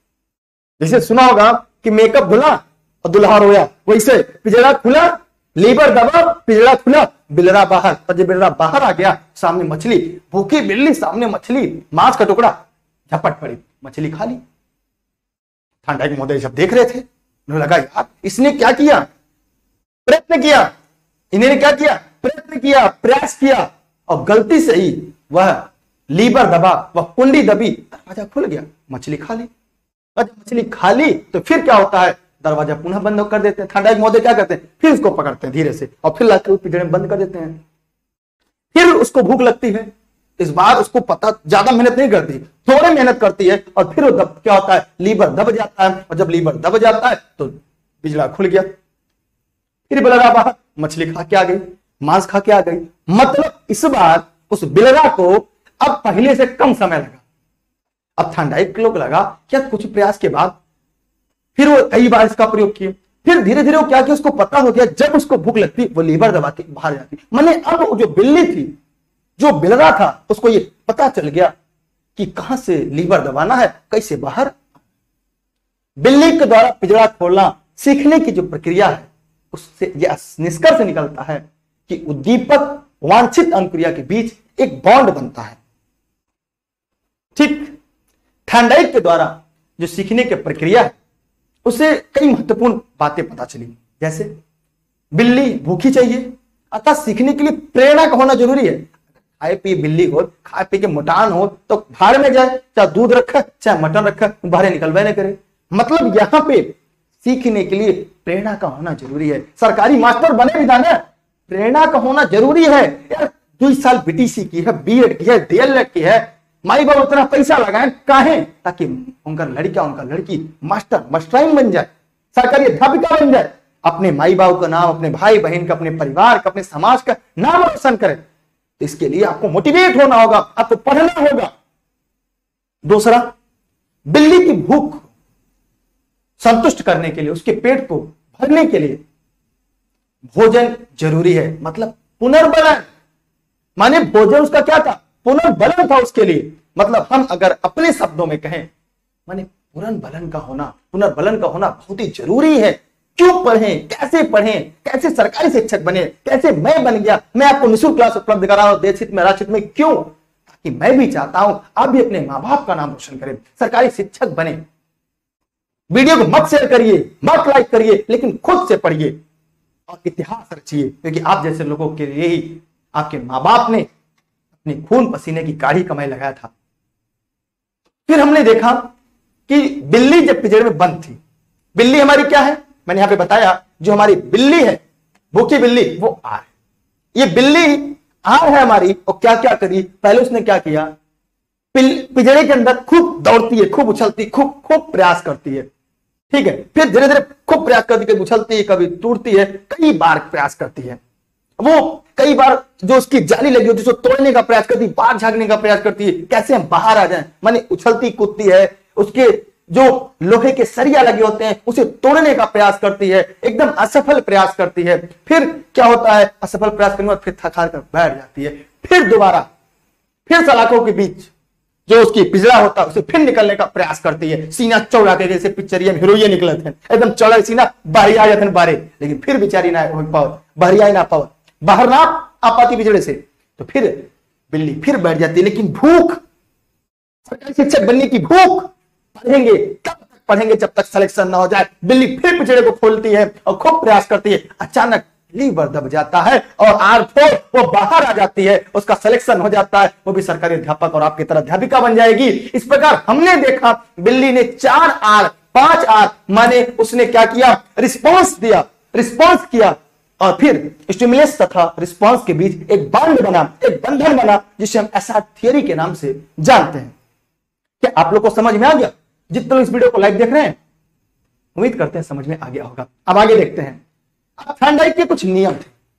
जैसे सुना होगा कि मेकअप धुला और दुल्हा रोया, वैसे पिंजरा खुला, लीवर दबा, पिंजरा खुला, बिलरा बाहर। और जब बिलरा बाहर आ गया, सामने मछली, भूखी बिल्ली, सामने मछली, मांस का टुकड़ा, झपट पड़ी, मछली खा ली। थॉर्नडाइक महोदय जब देख रहे थे, उन्हें लगा यार इसने क्या किया? प्रयत्न किया, इन्होंने क्या किया? प्रयत्न किया, प्रयास किया, और गलती से ही वह लीवर दबा, वह कुंडी दबी, दरवाजा खुल गया, मछली खा ली। और जब मछली खा ली तो फिर क्या होता है? दरवाजा पुनः बंद कर देते हैं। थॉर्नडाइक महोदय क्या करते हैं? फिर उसको पकड़ते हैं धीरे से और फिर लाकर पिंजरे में बंद कर देते हैं। फिर उसको भूख लगती है, इस बार उसको पता, ज्यादा मेहनत नहीं करती, थोड़ी मेहनत करती है और फिर वो दब, क्या होता है, लीवर दब जाता है, और जब लीवर दब जाता है तो पिजड़ा खुल गया, फिर बिलरा बाहर, मछली खा के आ गई, मांस खा के आ गई। मतलब इस बार उस बिलरा को अब पहले से कम समय लगा। अब थंडाइक लोग लगा क्या, कुछ प्रयास के बाद फिर वो कई बार इसका प्रयोग किए, फिर धीरे धीरे वो क्या किया, उसको पता हो गया जब उसको भूख लगती वो लीवर दबाती बाहर जाती। माने अब वो जो बिल्ली थी, जो बिलरा था, उसको ये पता चल गया कि कहां से लीवर दबाना है, कैसे बाहर। बिल्ली के द्वारा पिंजरा खोलना सीखने की जो प्रक्रिया है, उससे यह निष्कर्ष निकलता है कि उद्दीपक वांछित अंकुरिया के बीच एक बॉन्ड बनता है। ठीक थॉर्नडाइक के द्वारा जो सीखने की प्रक्रिया है, उसे कई महत्वपूर्ण बातें पता चली, जैसे बिल्ली भूखी चाहिए, अतः सीखने के लिए प्रेरणा का होना जरूरी है। खाए पिए बिल्ली हो, खाए पी के मोटान हो तो बाहर में जाए, चाहे दूध रखा चाहे मटन रखा, बाहर निकलवा नहीं करे। मतलब यहां पे सीखने के लिए प्रेरणा का होना जरूरी है। सरकारी मास्टर बने भी जाना, प्रेरणा का होना जरूरी है। यार दो साल बीटीसी की है, बीएड की है, डीएलएड की है, माई बाप उतना पैसा लगाए काहे, ताकि उनका लड़का उनका लड़की मास्टर मास्टराइन बन जाए, सरकारी अध्यापिका बन जाए, अपने माई बाप का नाम, अपने भाई बहन का, अपने परिवार का, अपने समाज का नाम रोशन करे। तो इसके लिए आपको मोटिवेट होना होगा, आपको पढ़ना होगा। दूसरा, बिल्ली की भूख संतुष्ट करने के लिए, उसके पेट को भरने के लिए भोजन जरूरी है। मतलब पुनर्बलन, माने भोजन उसका क्या था, पुनर्बलन था उसके लिए। मतलब हम अगर अपने शब्दों में कहें, माने पुनर्बलन का होना, पुनर्बलन का होना बहुत ही जरूरी है। क्यों पढ़ें, कैसे पढ़ें, कैसे सरकारी शिक्षक बने, कैसे मैं बन गया, मैं आपको निःशुल्क क्लास उपलब्ध करा रहा हूं, देश हित में, राष्ट्र हित में। क्यों? ताकि मैं भी चाहता हूं आप भी अपने मां बाप का नाम रोशन करें, सरकारी शिक्षक बने। वीडियो को मत शेयर करिए, मत लाइक करिए, लेकिन खुद से पढ़िए और इतिहास रचिए, क्योंकि आप जैसे लोगों के लिए ही आपके मां बाप ने अपने खून पसीने की गाढ़ी कमाई लगाया था। फिर हमने देखा कि बिल्ली जब पिंजरे में बंद थी, बिल्ली हमारी क्या है, मैंने यहां पे बताया, जो हमारी बिल्ली है, भूखी बिल्ली, वो आर है। ये बिल्ली आर है हमारी, और क्या क्या करी, पहले उसने क्या किया, पिंजरे के अंदर खूब दौड़ती है, खूब उछलती, खूब खूब प्रयास करती है, ठीक है। फिर धीरे धीरे खूब प्रयास करती है, कभी उछलती है, कभी टूटती है, कई बार प्रयास करती है। वो कई बार जो उसकी जाली लगी होती है उसको तोड़ने का प्रयास करती है, बाहर झांकने का प्रयास करती है, कैसे हम बाहर आ जाएं, माने उछलती कूदती है, उसके जो लोहे के सरिया लगे होते हैं उसे तोड़ने का प्रयास करती है, एकदम असफल प्रयास करती है। फिर क्या होता है, असफल प्रयास करने के बाद फिर थक हार कर बैठ जाती है। फिर दोबारा फिर सलाखों के बीच जो उसकी पिंजरा होता है उसे फिर निकलने का प्रयास करती है, सीना चौड़ा के, जैसे पिक्चरिया में हीरोइन निकले थे, एकदम चौड़ा सीना, बाहरी आ जाते बारे, लेकिन फिर बेचारी ना पाओ, बाहरी ना पाओ, बाहर ना आ पाती पिंजरे से, तो फिर बिल्ली फिर बैठ जाती है। लेकिन भूख, सरकारी शिक्षक बनने की भूख, पढ़ेंगे कब तक पढ़ेंगे, जब तक सिलेक्शन ना हो जाए। बिल्ली फिर पिंजरे को खोलती है और खूब प्रयास करती है, अचानक लीवर दब जाता है और आर फोर वो बाहर आ जाती है, उसका सिलेक्शन हो जाता है, वो भी सरकारी अध्यापक और आपकी तरह अध्यापिका बन जाएगी। इस प्रकार हमने देखा बिल्ली ने चार आर, पांच आर, माने उसने क्या किया, रिस्पॉन्स दिया, रिस्पॉन्स किया, और फिर स्टिमुलस तथा रिस्पॉन्स के बीच एक बॉन्ड बना, एक बंधन बना, जिसे हम एस आर थियरी के नाम से जानते हैं। क्या आप लोग को समझ में आ गया? जितने लोग इस वीडियो को लाइव देख रहे हैं, उम्मीद करते हैं समझ में आ गया होगा। अब आगे देखते हैं। अब थॉर्नडाइक के कुछ नियम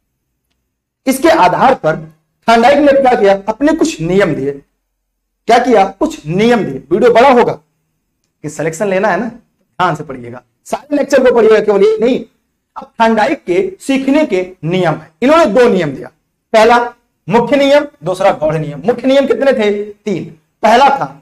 थे, इसके आधार पर थॉर्नडाइक ने क्या किया, अपने कुछ नियम दिए। क्या किया, कुछ नियम दिए। वीडियो बड़ा होगा कि सिलेक्शन लेना है ना, ध्यान से पढ़िएगा, सारे लेक्चर को पढ़िएगा, केवल ये नहीं। अब थॉर्नडाइक के सीखने के नियम है, इन्होंने दो नियम दिया। पहला मुख्य नियम, दूसरा गौड़ नियम। मुख्य नियम कितने थे, तीन। पहला था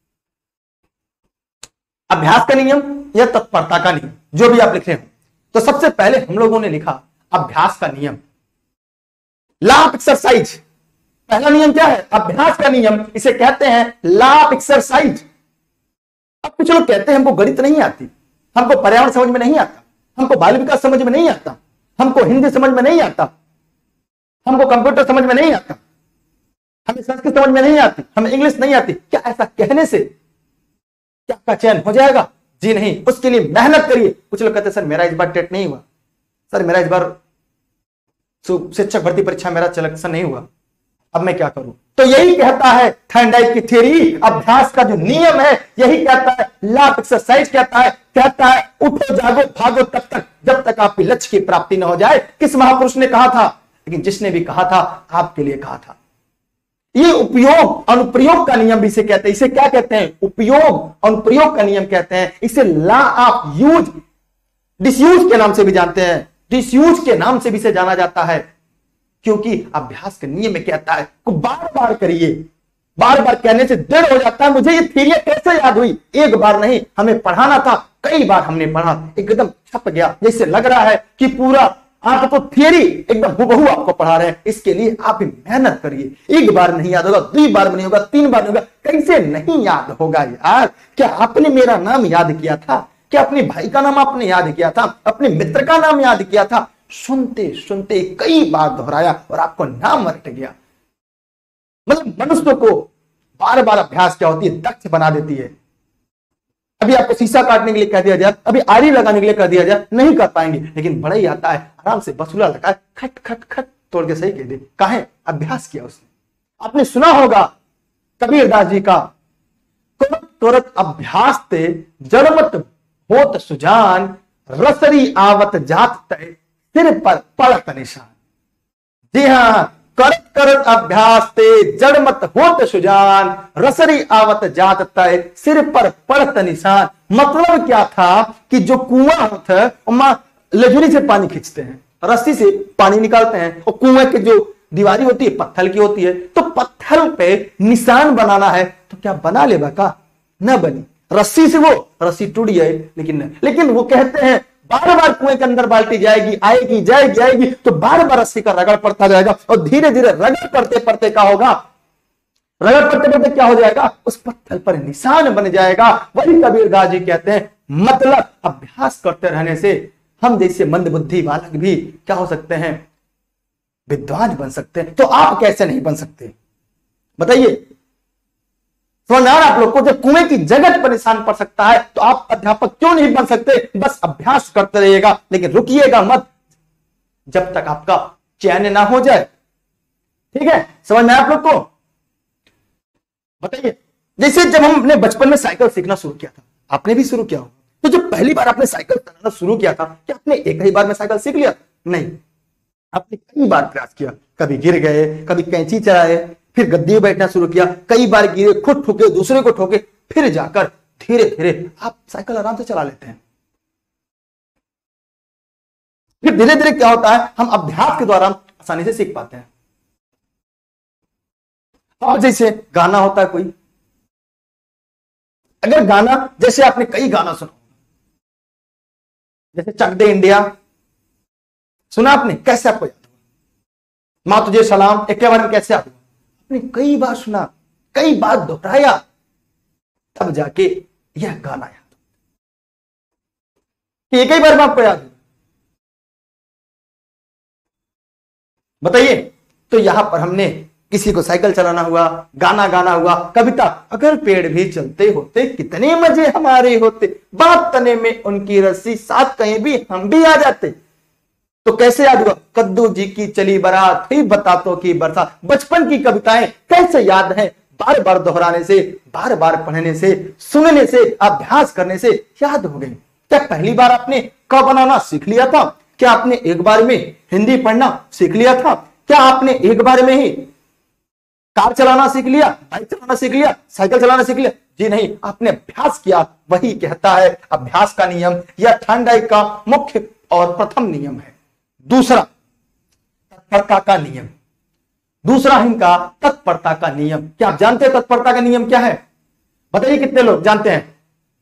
अभ्यास का नियम या तत्परता का नियम, जो भी आप लिख रहे हो। तो सबसे पहले हम लोगों ने लिखा अभ्यास का नियम, लॉ ऑफ एक्सरसाइज। पहला नियम क्या है, अभ्यास का नियम, इसे कहते हैं लॉ ऑफ एक्सरसाइज। अब कुछ लोग कहते हैं हमको गणित नहीं आती, हमको पर्यावरण समझ में नहीं आता, हमको बाल विकास समझ में नहीं आता, हमको हिंदी समझ में नहीं आता, हमको कंप्यूटर समझ में नहीं आता, हमें संस्कृत समझ में नहीं आती, हमें इंग्लिश नहीं आती। क्या ऐसा कहने से क्या आपका चयन हो जाएगा? जी नहीं, उसके लिए मेहनत करिए। कुछ लोग कहते हैं सर मेरा इस बार टेट नहीं हुआ, सर मेरा इस बार शिक्षक भर्ती परीक्षा मेरा सिलेक्शन नहीं हुआ। अब मैं क्या करूं? तो यही कहता है थॉर्नडाइक की थ्योरी, अभ्यास का जो नियम है यही कहता है, लॉ ऑफ एक्सरसाइज कहता है, कहता है उठो जागो भागो तब तक जब तक आपकी लक्ष्य की प्राप्ति न हो जाए। किस महापुरुष ने कहा था? लेकिन जिसने भी कहा था आपके लिए कहा था। ये उपयोग अनुप्रयोग का नियम भी इसे कहते हैं। इसे क्या कहते हैं? उपयोग अनुप्रयोग का नियम कहते हैं। इसे लॉ ऑफ यूज डिसयूज के नाम से भी जानते हैं, डिसयूज के नाम से भी इसे जाना जाता है, क्योंकि अभ्यास का नियम में कहता है को बार बार करिए। बार बार कहने से दृढ़ हो जाता है। मुझे ये थ्योरी कैसे याद हुई? एक बार नहीं, हमें पढ़ाना था, कई बार हमने पढ़ा, एकदम छप गया। जैसे लग रहा है कि पूरा आप तो थ्योरी एकदम हुबहू आपको पढ़ा रहे हैं। इसके लिए आप भी मेहनत करिए। एक बार नहीं याद होगा, दो बार नहीं होगा, तीन बार नहीं होगा, कैसे नहीं याद होगा यार? क्या आपने मेरा नाम याद किया था? क्या अपने भाई का नाम आपने याद किया था? अपने मित्र का नाम याद किया था? सुनते सुनते कई बार दोहराया और आपको नाम रट गया। मतलब मनुष्य को बार बार अभ्यास क्या होती है? दक्ष बना देती है। अभी आपको शीशा काटने के लिए कह दिया जाए, अभी आरी लगाने के लिए कह दिया जाए, नहीं कर पाएंगे। लेकिन बड़ा ही आता है, आराम से बसूला लगाए, खट खट खट तोड़ के सही कह दे। काहे? अभ्यास किया उसने। आपने सुना होगा कबीरदास जी का, तुरत तुरत अभ्यास ते जड़मत होत सुजान, रसरी आवत जात तय सिर पर पड़त निशान। जी हां, करत करत अभ्यास ते जड़मत होत सुजान, रसरी आवत जात तय सिर पर पड़त निशान। मतलब क्या था कि जो कुआं होता है, लेजुरी से पानी खींचते हैं, रस्सी से पानी निकालते हैं, और कुएं की जो दीवारी होती है पत्थर की होती है, तो पत्थर पे निशान बनाना है तो क्या बना लेगा का? न बनी। रस्सी से वो रस्सी टूट जाए, लेकिन न। लेकिन वो कहते हैं बार बार कुएं के अंदर बाल्टी जाएगी, आएगी, जाएगी, आएगी, तो बार बार रस्सी का रगड़ पड़ता जाएगा, और धीरे धीरे रगड़ पड़ते पड़ते क्या होगा? रगड़ पड़ते पड़ते क्या हो जाएगा? उस पत्थर पर निशान बन जाएगा। वही कबीरदास जी कहते हैं, मतलब अभ्यास करते रहने से हम जैसे मंदबुद्धि बालक भी क्या हो सकते हैं? विद्वान बन सकते हैं। तो आप कैसे नहीं बन सकते बताइए? समझ आ रहा आप लोग को? जब कुएं की जगत पर निशान पड़ सकता है तो आप अध्यापक क्यों नहीं बन सकते? बस अभ्यास करते रहिएगा, लेकिन रुकिएगा मत जब तक आपका चयन ना हो जाए। ठीक है, समझ में आप लोग को? बताइए, जैसे जब हम अपने बचपन में साइकिल सीखना शुरू किया था, आपने भी शुरू किया हो, तो जब पहली बार आपने साइकिल चलाना शुरू किया था, क्या आपने एक ही बार में साइकिल सीख लिया? नहीं, आपने कई बार प्रयास किया। कभी गिर गए, कभी कैंची चलाए, फिर गद्दी में बैठना शुरू किया, कई बार गिरे, खुद ठोके, दूसरे को ठोके, फिर जाकर धीरे धीरे आप साइकिल आराम से चला लेते हैं। फिर धीरे धीरे क्या होता है? हम अभ्यास के द्वारा आसानी से सीख पाते हैं। और जैसे गाना होता है कोई, अगर गाना, जैसे आपने कई गाना सुना, जैसे चक दे इंडिया सुना आपने, कैसे आपको याद हुआ? मां तुझे सलाम एक बार में कैसे आपको? आपने कई बार सुना, कई बार दोहराया, तब जाके यह गाना याद कि एक ही बार में आपको याद हुआ। बताइए, तो यहां पर हमने किसी को साइकिल चलाना हुआ, गाना गाना हुआ, कविता, अगर पेड़ भी चलते होते कितने मजे हमारे होते, बात तने में उनकी रस्सी, साथ कहीं भी हम भी आ जाते। तो कैसे याद हुआ? कद्दू जी की चली बारात, हुई बतातों की बरसात। बचपन की कविताएं कैसे याद हैं? बार बार दोहराने से, बार बार पढ़ने से, सुनने से, अभ्यास करने से याद हो गई। क्या पहली बार आपने क बनाना सीख लिया था? क्या आपने एक बार में हिंदी पढ़ना सीख लिया था? क्या आपने एक बार में ही कार चलाना सीख लिया, बाइक चलाना सीख लिया, साइकिल चलाना सीख लिया? जी नहीं, आपने अभ्यास किया। वही कहता है अभ्यास का नियम, यह थॉर्नडाइक का मुख्य और प्रथम नियम है। दूसरा तत्परता का नियम, दूसरा इनका तत्परता का नियम। क्या आप जानते हैं तत्परता का नियम क्या है? बताइए कितने लोग जानते हैं?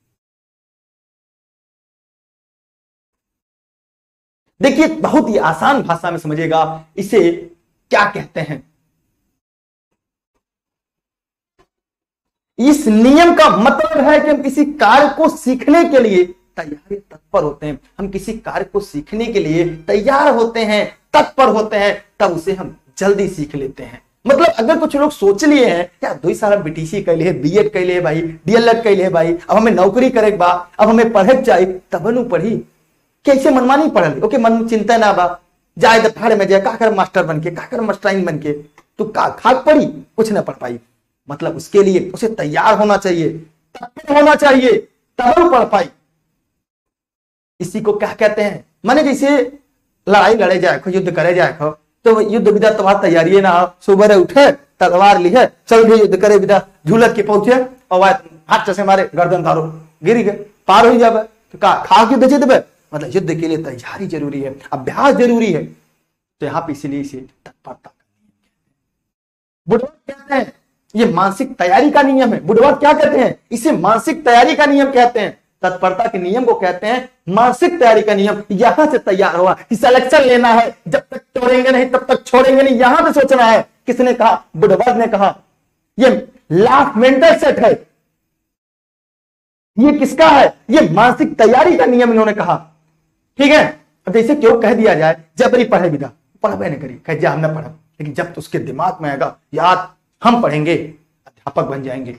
देखिए, बहुत ही आसान भाषा में समझिएगा, इसे क्या कहते हैं। इस नियम का मतलब है कि हम किसी कार्य को सीखने के लिए तैयार तत्पर होते हैं। हम किसी कार्य को सीखने के लिए तैयार होते हैं, तत्पर होते हैं, तब उसे हम जल्दी सीख लेते हैं। मतलब अगर कुछ लोग सोच लिए हैं क्या दो साल बीटीसी कर लिए, बीएड कर लिए भाई, डीएलएड कर लिए भाई, अब हमें नौकरी करे बा, अब हमें पढ़े चाहिए, तब नु पढ़ी कैसे मनमानी पढ़ ली? ओके, मन चिंता ना बा, जाए तो फाड़े में जाए, का कर मास्टर बन के, का कर मास्टराइन बन के, तो का खाक पड़ी, कुछ ना पढ़ पाई। मतलब उसके लिए उसे तैयार होना चाहिए, तत्पर होना चाहिए, तब वो पढ़ पाई। इसी को क्या कहते हैं, माने जैसे लड़ाई लड़े जाए खो, युद्ध करे जाए खो, तो युद्ध विदा तुम्हारा तैयारी ना हो, सुबह उठे तलवार ली है, चल भी युद्ध करे विदा, झूलत के पहुंचे और हाथ से मारे गर्दन धारो, गिर गए, पार हो जाए तो का खा युद्ध जीत बे। मतलब युद्ध के लिए तैयारी जरूरी है, अभ्यास जरूरी है। तो यहाँ पे इसीलिए इसे तत्परता बुढ़वा कहते हैं, ये मानसिक तैयारी का नियम है। बुढ़वा क्या कहते हैं, इसे मानसिक तैयारी का नियम कहते हैं। तत्परता के नियम को कहते हैं मानसिक तैयारी का नियम। यहां से तैयार हुआ, सिलेक्शन लेना है, जब तक छोड़ेंगे नहीं तब तक छोड़ेंगे नहीं, यहां से सोचना है। किसने कहा, बुढ़वा ने कहा। ये लास्ट मेंटल सेट है, ये किसका है, ये मानसिक तैयारी का नियम इन्होंने कहा। ठीक है, अब जैसे क्यों कह दिया जाए जबरी पढ़े विदा, पढ़वे नहीं करी, कह जा हमने पढ़ा, लेकिन जब तो उसके दिमाग में आएगा याद हम पढ़ेंगे, अध्यापक बन जाएंगे,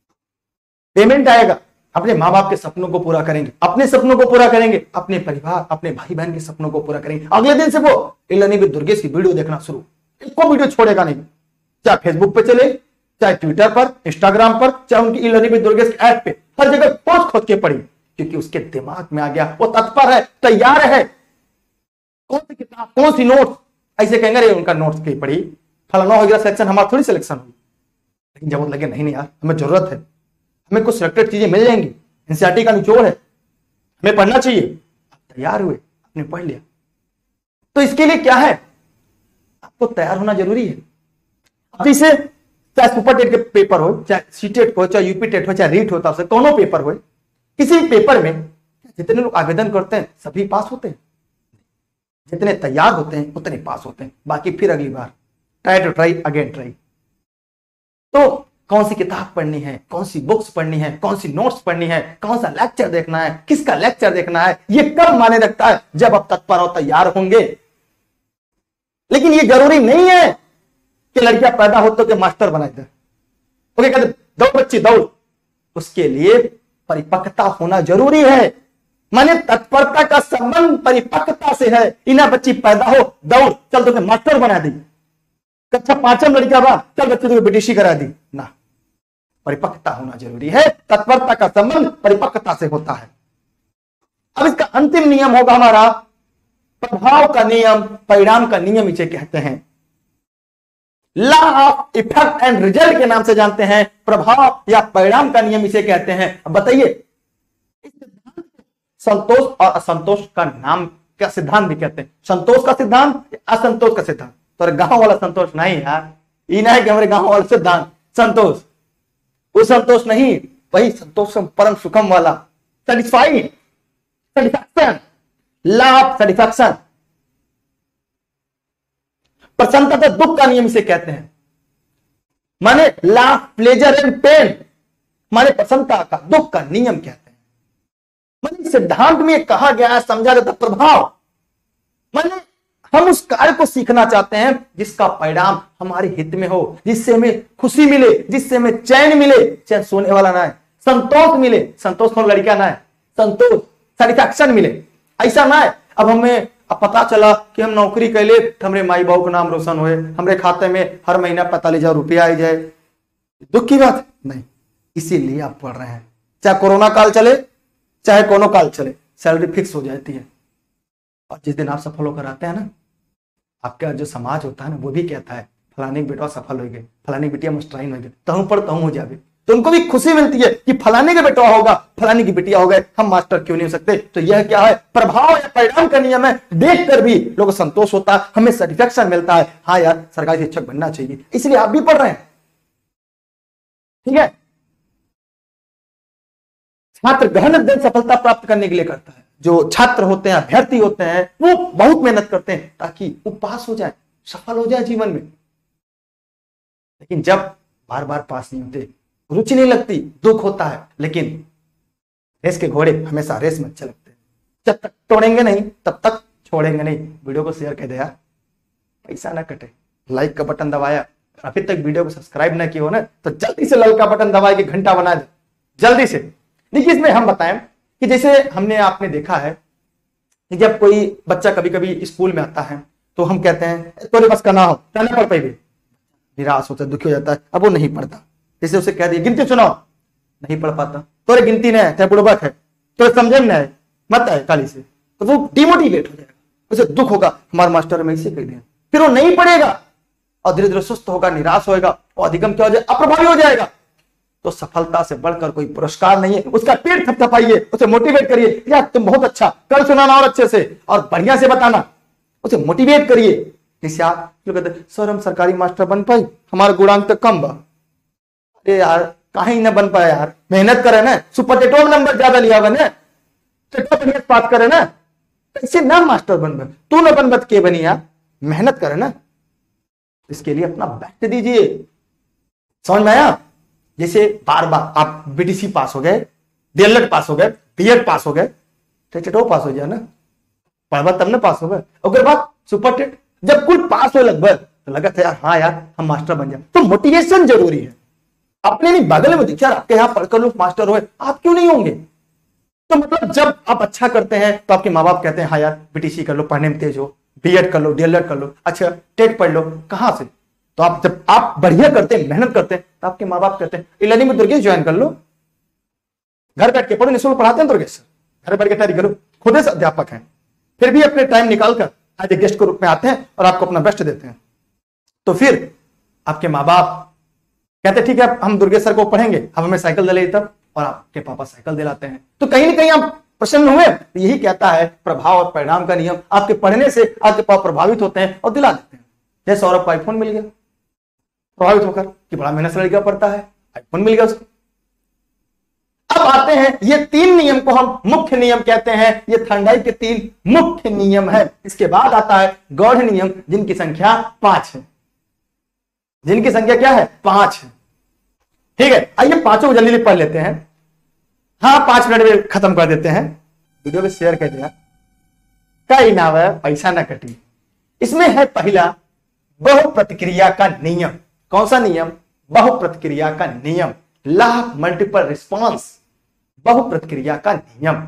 पेमेंट आएगा, अपने माँ बाप के सपनों को पूरा करेंगे, अपने सपनों को पूरा करेंगे, अपने परिवार अपने भाई बहन के सपनों को पूरा करेंगे। अगले दिन से वो इलानी विद दुर्गेश की वीडियो देखना शुरू, इसको वीडियो छोड़ेगा नहीं, चाहे फेसबुक पे चले, चाहे ट्विटर पर, इंस्टाग्राम पर, चाहे उनकी इलानी विद दुर्गेश के ऐप पे, हर जगह खोज खोज के पढ़ी, क्योंकि उसके दिमाग में आ गया, वो तत्पर है, तैयार है। कौन सी किताब, कौन सी नोट्स, ऐसे कहेंगे रे उनका नोट्स की पढ़ी, फलाना हो गया सिलेक्शन, हमारा थोड़ी सिलेक्शन हुई। लेकिन जब वो लगे नहीं नहीं यार हमें जरूरत है, हमें कुछ सिलेक्टेड चीजें मिल जाएंगी, एनसीईआरटी का निचोड़ है, हमें पढ़ना चाहिए, तैयार हुए, आपने पढ़ लिया। तो इसके लिए क्या है, आपको तैयार होना जरूरी है। अब इसे चाहे सुपर टेट के पेपर हो, चाहे सीटेट हो, चाहे यूपी टेट हो, चाहे रीट होता है, दोनों पेपर हो, किसी पेपर में जितने लोग आवेदन करते हैं सभी पास होते हैं, जितने तैयार होते हैं उतने पास होते हैं, बाकी फिर अगली बार try to try again try. तो कौन सी किताब पढ़नी है, कौन सी बुक्स पढ़नी है, कौन सी नोट्स पढ़नी है, कौन सा लेक्चर देखना है, किसका लेक्चर देखना है, ये कब माने रखता है, जब आप तत्पर और तैयार होंगे। लेकिन ये जरूरी नहीं है कि लड़कियां पैदा हो तो के मास्टर बनाए दे, ओके कहते दौड़ बच्ची दौड़, उसके लिए परिपक्वता होना जरूरी है। माने तत्परता का संबंध परिपक्वता से है। इना बच्ची पैदा हो दौड़, चल तो मास्टर बना दी, कक्षा पांचम लड़का बा, चल बच्चे तो ब्रिटिशी करा दी ना, परिपक्वता होना जरूरी है। तत्परता का संबंध परिपक्वता से होता है। अब इसका अंतिम नियम होगा हमारा प्रभाव का नियम, परिणाम का नियम इसे कहते हैं। Law of effect and result के नाम से जानते हैं, प्रभाव या परिणाम का नियम इसे कहते हैं। अब बताइए, इस सिद्धांत को संतोष और असंतोष का नाम क्या सिद्धांत भी कहते हैं, संतोष का सिद्धांत, असंतोष का सिद्धांत। तो गांव वाला संतोष नहीं यार, ये नहीं कि हमारे गांव वाला सिद्धांत संतोष, वो संतोष नहीं, वही संतोष परम सुखम वाला, satisfying, satisfaction, law of satisfaction. प्रसन्नता तो दुख का नियम इसे कहते हैं। माने law of pleasure and pain, माने प्रसन्नता का दुख का नियम कहते हैं। माने सिद्धांत में कहा गया है, समझा जाता प्रभाव, माने हम उस कार्य को सीखना चाहते हैं जिसका परिणाम हमारे हित में हो, जिससे हमें खुशी मिले, जिससे हमें चैन मिले, चैन सोने वाला ना है, संतोष मिले, संतोष को लड़कियां ना है, संतोष सेटिस्फैक्शन मिले, ऐसा ना है अब हमें अब पता चला कि हम नौकरी कर ले, हमारे माई बाबू का नाम रोशन हुए, हमारे खाते में हर महीना पैंतालीस हजार रुपया आ जाए, दुख की बात नहीं। इसीलिए आप पढ़ रहे हैं, चाहे कोरोना काल चले चाहे कोनो काल चले, सैलरी फिक्स हो जाती है। और जिस दिन आप सफल होकर आते हैं ना, आपका जो समाज होता है ना, वो भी कहता है फलानी बेटा सफल हो गए, फलानी बेटिया मुस्टाइन हो गए, तहु पर तहु हो जावे, तो उनको भी खुशी मिलती है कि फलाने का बेटा होगा, फलाने की बेटिया हो गए, हम मास्टर क्यों नहीं हो सकते। तो यह क्या है, प्रभाव या परिणाम का नियम है। देखकर भी लोगों को संतोष होता है, हमें सेटिस्फैक्शन मिलता है, हाँ यार सरकारी शिक्षक बनना चाहिए, इसलिए आप भी पढ़ रहे हैं। ठीक है, छात्र गहन अध्ययन सफलता प्राप्त करने के लिए करता है। जो छात्र होते हैं, अभ्यर्थी होते हैं, वो बहुत मेहनत करते हैं ताकि वो पास हो जाए, सफल हो जाए जीवन में। लेकिन जब बार बार पास नहीं होते, रुचि नहीं लगती, दुख होता है। लेकिन रेस के घोड़े हमेशा रेस में अच्छे लगते हैं, जब तक तोड़ेंगे नहीं तब तक छोड़ेंगे नहीं। वीडियो को शेयर कर दे यार, पैसा ना कटे, लाइक का बटन दबाया, अभी तक वीडियो को सब्सक्राइब ना किया हो ना, तो जल्दी से लाल का बटन दबा के घंटा बना दे जल्दी से। देखिए, इसमें हम बताएं कि जैसे हमने आपने देखा है कि जब कोई बच्चा कभी कभी स्कूल में आता है तो हम कहते हैं तोरे बस का ना हो, ना पढ़ पाएगी, निराश होता है, दुखी हो जाता है, अब वो नहीं पढ़ता। जैसे उसे कह दिया गिनती सुनाओ, नहीं पढ़ पाता, तोरे गिनती नहीं है, बुड़बक है, तो समझे में है, मत है खाली से, तो वो डिमोटिवेट हो जाएगा, उसे दुख होगा, हमारे मास्टर में इसे कह दिया, फिर वो नहीं पढ़ेगा और धीरे धीरे सुस्त होगा, निराश होगा और अधिगम क्या हो जाए, अप्रभावी हो जाएगा। तो सफलता से बढ़कर कोई पुरस्कार नहीं है। उसका पेट थपथपाइए, उसे मोटिवेट करिए, यार तुम बहुत अच्छा, कल सुनाना और अच्छे से और बढ़िया से बताना, उसे मोटिवेट करिए। जैसे आप कहते सर हम सरकारी मास्टर बन पाई, हमारा गुणांक तो कम बा, अरे यार कहीं ना बन पाया यार, मेहनत करे ना, सुपर टेटो में नंबर ज्यादा लिया हुआ ना, टेटो पास करे ना, कैसे ना मास्टर बन बन, तू ना बन बत के बनी यार, मेहनत करे ना, इसके लिए अपना बेस्ट दीजिए। समझ में आया? जैसे बार बार आप बीटीसी पास हो गए, डीएलएड पास हो गए, बीएड पास हो गए, टेटो पास हो जाए ना, पढ़वा तब ना पास हो गए, अगर बात सुपर टेट जब कुल पास हो लगभग तो लगा था यार हाँ यार हम मास्टर बन जाए। तो मोटिवेशन जरूरी है। अपने नहीं बगल में देखिए आपके यहाँ पढ़कर लोग मास्टर हुए, आप क्यों नहीं होंगे? तो मतलब जब आप अच्छा करते हैं तो आपके माँ बाप कहते हैं हाँ यार बीटीसी कर लो, पढ़ने में तेज हो, बीएड कर लो, डीएलएड कर लो, अच्छा टेट पढ़ लो। कहां से? तो आप जब आप बढ़िया करते हैं, मेहनत करते हैं, तो आपके माँ बाप कहते हैं ई लर्निंग में दुर्गेश ज्वाइन कर लो, घर बैठ के पढ़ो, निःशुल्क पढ़ाते हैं दुर्गेश, घर बैठ के तैयारी करो, खुद से अध्यापक हैं, फिर भी अपने टाइम निकालकर आज एक गेस्ट के रूप में आते हैं और आपको अपना बेस्ट देते हैं। तो फिर आपके माँ बाप कहते ठीक है हम दुर्गेश सर को पढ़ेंगे, अब हमें साइकिल दिलाइए तब, और आपके पापा साइकिल दिलाते हैं। तो कहीं ना कहीं आप प्रसन्न हुए। यही कहता है प्रभाव और परिणाम का नियम, आपके पढ़ने से आपके पापा प्रभावित होते हैं और दिला देते हैं। जैसे सौरभ को आईफोन मिल गया प्रभावित होकर कि बड़ा मेहनत से लड़का पढ़ता है, आईफोन मिल गया उसको। अब आते हैं ये तीन नियम को हम मुख्य नियम कहते हैं, ये थर्नडाइक के तीन मुख्य नियम है। इसके बाद आता है गौड़ नियम, जिनकी संख्या पांच है, जिनकी संख्या क्या है? पांच है। ठीक है, आइए पांचों को जल्दी जल्दी पढ़ लेते हैं। हाँ पांच मिनट में खत्म कर देते हैं, वीडियो को शेयर कर दिया, कई नाव है पैसा ना कटी। इसमें है पहला बहु प्रतिक्रिया का नियम। कौन सा नियम? बहु प्रतिक्रिया का नियम, लॉ ऑफ मल्टीपल रिस्पॉन्स, बहु प्रतिक्रिया का नियम।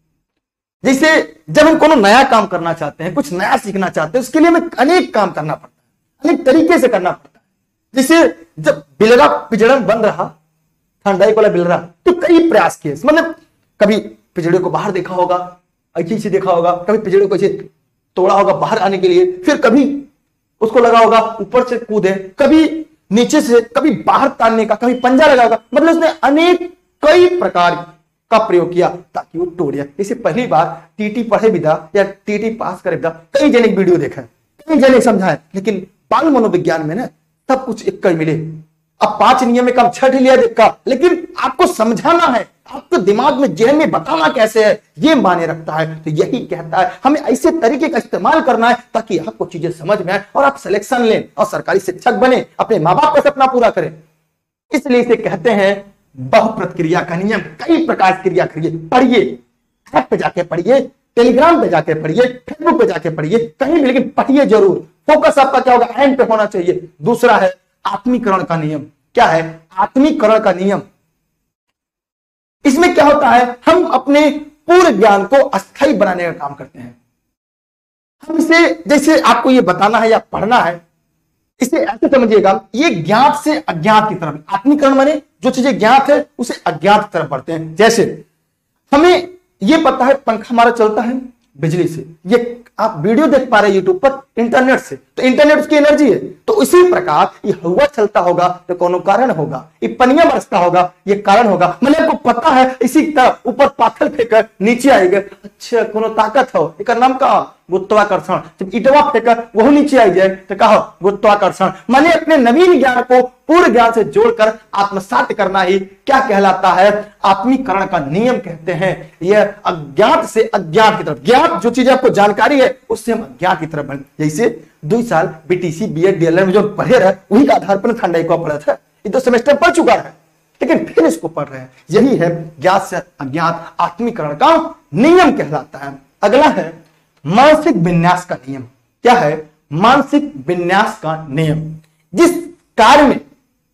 जैसे जब हम कोनो नया काम करना चाहते हैं, कुछ नया सीखना चाहते हैं, उसके लिए हमें अनेक काम करना पड़ता है, अनेक तरीके से करना पड़ता है। जैसे जब बिलरा पिजड़न बन रहा, थर्नडाइक वाला बिलरा, तो कई प्रयास किए, मतलब कभी पिजड़े को बाहर देखा होगा, ऐसे से देखा होगा, कभी पिजड़े को ऐसे तोड़ा होगा बाहर आने के लिए, फिर कभी उसको लगा होगा ऊपर से कूदे, कभी नीचे से, कभी बाहर तानने का, कभी पंजा लगा होगा, मतलब उसने अनेक कई प्रकार का प्रयोग किया ताकि वो टूट जाए। इसे पहली बार टीटी पढ़े विदा या टीटी पास करे विदा कई जने वीडियो देखा है, कई जने समझाए, लेकिन बाल मनोविज्ञान में ना सब कुछ एक ही मिले। अब पांच नियम में कम छठ लिया देखा, लेकिन आपको समझाना है, आपको दिमाग में जेहन में बताना कैसे है ये माने रखता है। तो यही कहता है हमें ऐसे तरीके का इस्तेमाल करना है ताकि आपको चीजें समझ में आए और आप सिलेक्शन लें और सरकारी शिक्षक बने, अपने माँ बाप का सपना पूरा करें। इसलिए इसे कहते हैं बहु प्रतिक्रिया का नियम। कई प्रकार की क्रिया करिए, पढ़िए, ऐप पे जाके पढ़िए, टेलीग्राम पे जाके पढ़िए, फेसबुक पे जाके पढ़िए, कहीं भी, लेकिन पढ़िए जरूर। फोकस आपका क्या होगा? एंड पे होना चाहिए। दूसरा है आत्मीकरण का नियम। क्या है आत्मीकरण का नियम? इसमें क्या होता है, हम अपने पूरे ज्ञान को अस्थायी बनाने का काम करते हैं। हम इसे, जैसे आपको ये बताना है या पढ़ना है, इसे ऐसे समझिएगा, ये ज्ञात से अज्ञात की तरफ। आत्मीकरण माने जो चीजें ज्ञात है उसे अज्ञात की तरफ बढ़ते हैं। जैसे हमें ये पता है पंखा हमारा चलता है बिजली से, ये आप वीडियो देख पा रहे हैं यूट्यूब पर इंटरनेट से, तो इंटरनेट उसकी एनर्जी है। तो इसी प्रकार ये हवा चलता होगा तो कोनो कारण होगा, ये पनिया बरसता होगा ये कारण होगा। मैंने आपको पता है इसी तरह ऊपर पाथर फेंकर नीचे आएगा, अच्छा कोनो ताकत हो, एक नाम का गुरुत्वाकर्षण। जब ईटवा फेंकर वह नीचे आई जाए तो कहो गुरुत्वाकर्षण। मैंने अपने नवीन ज्ञान को पूर्ण ज्ञान से जोड़कर आत्मसात करना ही क्या कहलाता है? आत्मीकरण का नियम कहते हैं। यह अज्ञात से अज्ञात की तरफ, ज्ञात जो चीजें आपको जानकारी है उससे हम अज्ञात की तरफ बढ़े। जैसे दो साल बीटीसी बीएड डीएलएड में जो पढ़े रहे वही का आधार पर थर्नडाइक को पढ़ा था, ये तो सेमेस्टर पढ़ चुका है, लेकिन फिर इसको पढ़ रहे हैं। यही है ज्ञात से अज्ञात आत्मीकरण का नियम कहलाता है। अगला है मानसिक विन्यास का नियम। क्या है? मानसिक विन्यास का नियम। जिस कार्य में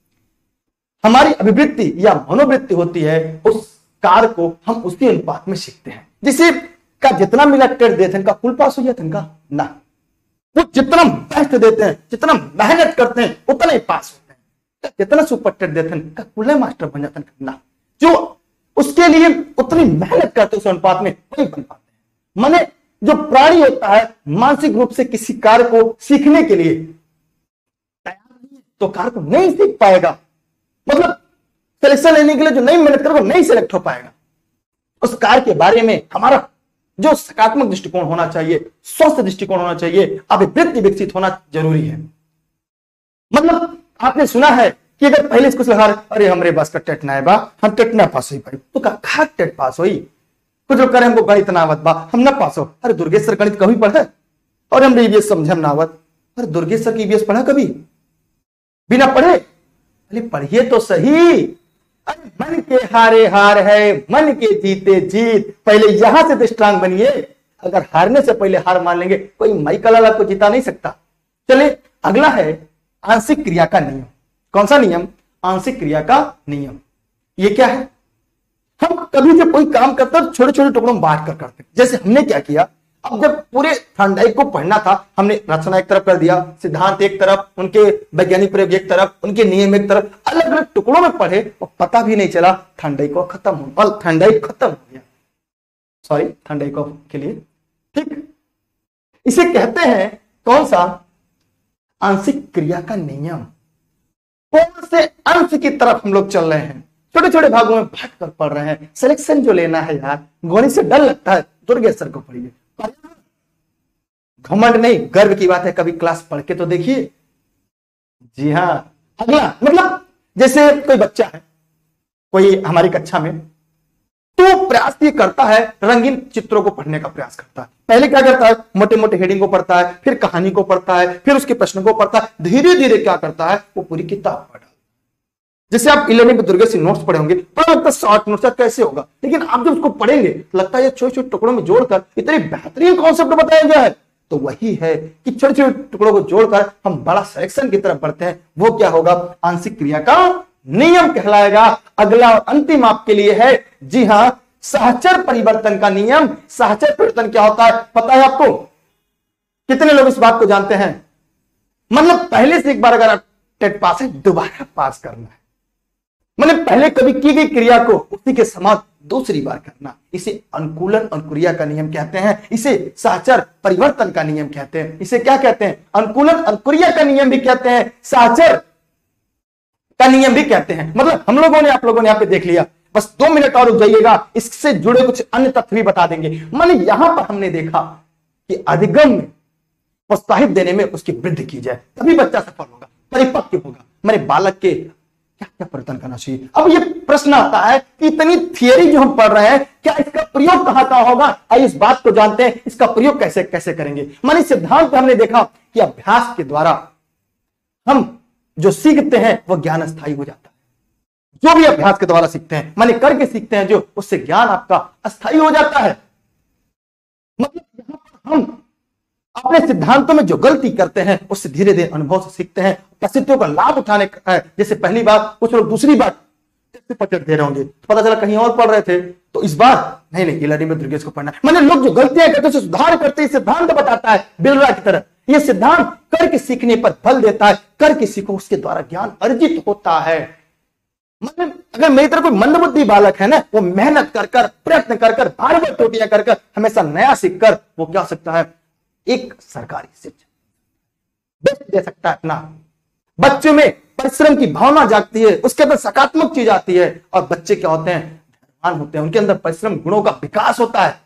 हमारी अभिवृत्ति या मनोवृत्ति होती है उस कार्य को हम उसी अनुपात में सीखते हैं। जिसे का जितना मिला टेट दे थे, कुल पास हो गया था ना, वो जितना बेस्ट देते हैं, जितना मेहनत करते हैं, उतना ही पास होते हैं। जितना सुपर टेट देते हैं कुल्ले मास्टर बन जाते हैं, जो उसके लिए उतनी मेहनत करते उस अनुपात में वही बन पाते हैं। माने जो प्राणी होता है मानसिक रूप से किसी कार्य को सीखने के लिए तैयार नहीं तो कार्य को नहीं सीख पाएगा। मतलब सिलेक्शन लेने के लिए जो नहीं मेहनत करेगा नहीं सिलेक्ट हो पाएगा। उस कार्य के बारे में हमारा जो सकारात्मक दृष्टिकोण होना चाहिए, स्वस्थ दृष्टिकोण होना चाहिए, अभिवृत्ति विकसित होना जरूरी है। मतलब आपने सुना है कि अगर पहले इसको लगा अरे हमरे बस का टेट ना बा, हम टेट ना पास हुई भाई, तो कहा टेट पास हुई। कुछ लोग कह रहे हमको गणित ना आवत बा, हम ना पास हो। अरे दुर्गेश्वर गणित कभी पढ़ा और हम ईवीएस समझे हम ना आवत। अरे दुर्गेश्वर की ईवीएस पढ़ा कभी बिना पढ़े? अरे पढ़िए तो सही। अरे मन के हारे हार है, मन के जीते जीत। पहले यहां से तो स्ट्रांग बनिए। अगर हारने से पहले हार मान लेंगे, कोई माई कलाला को जिता नहीं सकता। चलिए अगला है आंशिक क्रिया का नियम। कौन सा नियम? आंशिक क्रिया का नियम। ये क्या है? हम कभी जब कोई काम करते हैं छोटे छोटे टुकड़ों में बांट कर करते हैं। जैसे हमने क्या किया, अब जब पूरे थॉर्नडाइक को पढ़ना था, हमने रचना एक तरफ कर दिया, सिद्धांत एक तरफ, उनके वैज्ञानिक प्रयोग एक तरफ, उनके नियम एक तरफ, अलग अलग टुकड़ों में पढ़े और पता भी नहीं चला थॉर्नडाइक को खत्म हो और थॉर्नडाइक खत्म हो गया। सॉरी, थॉर्नडाइक के लिए ठीक। इसे कहते हैं कौन सा? आंशिक क्रिया का नियम। कौन से अंश की तरफ हम लोग चल रहे हैं? छोटे छोटे भागों में बांट कर पढ़ रहे हैं। सिलेक्शन जो लेना है यार, गणित से डर लगता है, दुर्गेश्वर को पढ़िए। घमंड नहीं, गर्व की बात है। कभी क्लास पढ़ के तो देखिए। जी हाँ। अगला मतलब जैसे कोई बच्चा है कोई हमारी कक्षा में, तो प्रयास ये करता है रंगीन चित्रों को पढ़ने का प्रयास करता है। पहले क्या करता है? मोटे मोटे हेडिंग को पढ़ता है, फिर कहानी को पढ़ता है, फिर उसके प्रश्न को पढ़ता है। धीरे धीरे क्या करता है? वो पूरी किताब पढ़ा। जैसे आप इलेवनिंग में दुर्गेश्वर नोट्स पढ़े होंगे, तो लगता है शॉर्ट नोट्स कैसे होगा, लेकिन आप जब उसको पढ़ेंगे लगता है ये छोटे छोटे टुकड़ों में जोड़कर इतने बेहतरीन कॉन्सेप्ट बताया गया है। तो वही है कि छोटे छोटे टुकड़ों को जोड़कर हम बड़ा सिलेक्शन की तरफ बढ़ते हैं। वो क्या होगा? आंशिक क्रिया का नियम कहलाएगा। अगला और अंतिम आपके लिए है, जी हां, सहचर परिवर्तन का नियम। सहचर परिवर्तन क्या होता है पता है आपको? कितने लोग इस बात को जानते हैं? मतलब पहले से एक बार अगर आप टेट पास है, दोबारा पास करना है। मतलब पहले कभी की गई क्रिया को उसी के समान दूसरी बार करना। इसे अनुकूलन अनुक्रिया का नियम कहते हैं। इसे सहचर परिवर्तन का नियम कहते हैं। इसे क्या कहते हैं? अनुकूलन अनुक्रिया का नियम भी कहते हैं, सहचर का नियम भी कहते हैं। मतलब हम लोगों ने, आप लोगों ने यहां पे देख लिया। बस दो मिनट और रुक जाइएगा, इससे जुड़े कुछ अन्य तथ्य भी बता देंगे। माने यहां पर हमने देखा कि अधिगम में प्रोत्साहित देने में उसकी वृद्धि की जाए, तभी बच्चा सफल होगा, परिपक्व होगा। मेरे बालक के क्या क्या परिवर्तन करना चाहिए? अब ये प्रश्न आता है कि इतनी थियरी जो हम पढ़ रहे हैं, क्या इसका प्रयोग कहां कहां होगा? आइए इस बात को जानते हैं, इसका प्रयोग कैसे कैसे करेंगे। माने सिद्धांत हमने देखा कि अभ्यास के द्वारा हम जो सीखते हैं वो ज्ञान स्थायी हो जाता है। जो भी अभ्यास के द्वारा सीखते हैं, माने करके सीखते हैं जो, उससे ज्ञान आपका अस्थायी हो जाता है। मतलब यहां पर हम अपने सिद्धांतों में जो गलती करते हैं उससे धीरे धीरे अनुभव से सीखते हैं, परिस्थितियों का लाभ उठाने का है। जैसे पहली बार कुछ लोग दूसरी बार कैसे पचट दे रहे होंगे, पता चला कहीं और पढ़ रहे थे, तो इस बार नहीं नहीं इलेवनिंग में दुर्गेश को पढ़ना है। मैंने लोग जो गलतियां करते हैं सुधार करते हैं, सिद्धांत बताता है बिलरा की तरह। यह सिद्धांत करके सीखने पर बल देता है। करके सीखो, उसके द्वारा ज्ञान अर्जित होता है। मतलब अगर मेरी तरह कोई मंदबुद्धि बालक है ना, वो मेहनत कर कर प्रयत्न कर कर बार बार त्रुटियां कर कर हमेशा नया सीख कर वो क्या सकता है? एक सरकारी शिक्षा बेस्ट दे सकता है अपना। बच्चे में परिश्रम की भावना जागती है, उसके अंदर सकारात्मक चीज आती है, और बच्चे क्या होते हैं? धैर्यवान होते हैं, उनके अंदर परिश्रम गुणों का विकास होता है,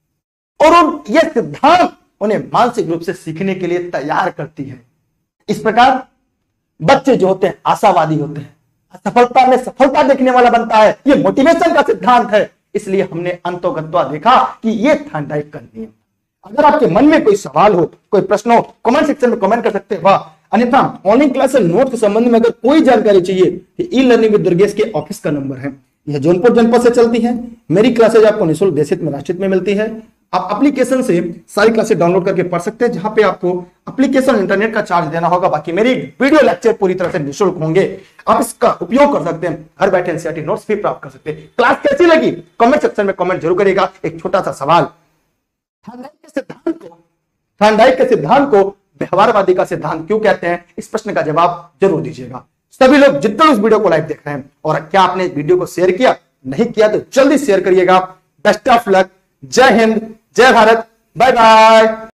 और यह सिद्धांत उन्हें मानसिक रूप से सीखने के लिए तैयार करती है। इस प्रकार बच्चे जो होते हैं आशावादी होते हैं, सफलता में सफलता देखने वाला बनता है। यह मोटिवेशन का सिद्धांत है। इसलिए हमने अंतोगत्वा देखा कि यह थॉर्नडाइक का नियम। अगर आपके मन में कोई सवाल हो, कोई प्रश्न हो, कमेंट सेक्शन में कमेंट कर सकते हैं। वाह, अन्यथा ऑनलाइन क्लास से नोट के संबंध में अगर कोई जानकारी चाहिए, ई लर्निंग विद दुर्गेश के ऑफिस का नंबर है। यह जौनपुर जनपद से चलती है। मेरी क्लासेज आपको निःशुल्क देशित में राष्ट्रित में मिलती है। आप एप्लीकेशन से सारी क्लासेस डाउनलोड करके पढ़ सकते हैं, जहां पे आपको एप्लीकेशन इंटरनेट का चार्ज देना होगा। बाकी मेरी वीडियो लेक्चर पूरी तरह से निःशुल्क होंगे, आप इसका उपयोग कर सकते हैं। घर बैठे एनसीईआरटी नोट्स भी प्राप्त कर सकते हैं। क्लास कैसी लगी कमेंट सेक्शन में कमेंट जरूर करिएगा। एक छोटा सा सवाल, थॉर्नडाइक के सिद्धांत को थॉर्नडाइक के सिद्धांत को व्यवहारवादी का सिद्धांत क्यों कहते हैं, इस प्रश्न का जवाब जरूर दीजिएगा। सभी लोग जितने लोग इस वीडियो को लाइव देख रहे हैं, और क्या आपने वीडियो को शेयर किया, नहीं किया तो जल्दी शेयर करिएगा। बेस्ट ऑफ लक, जय हिंद, जय भारत, बाय बाय।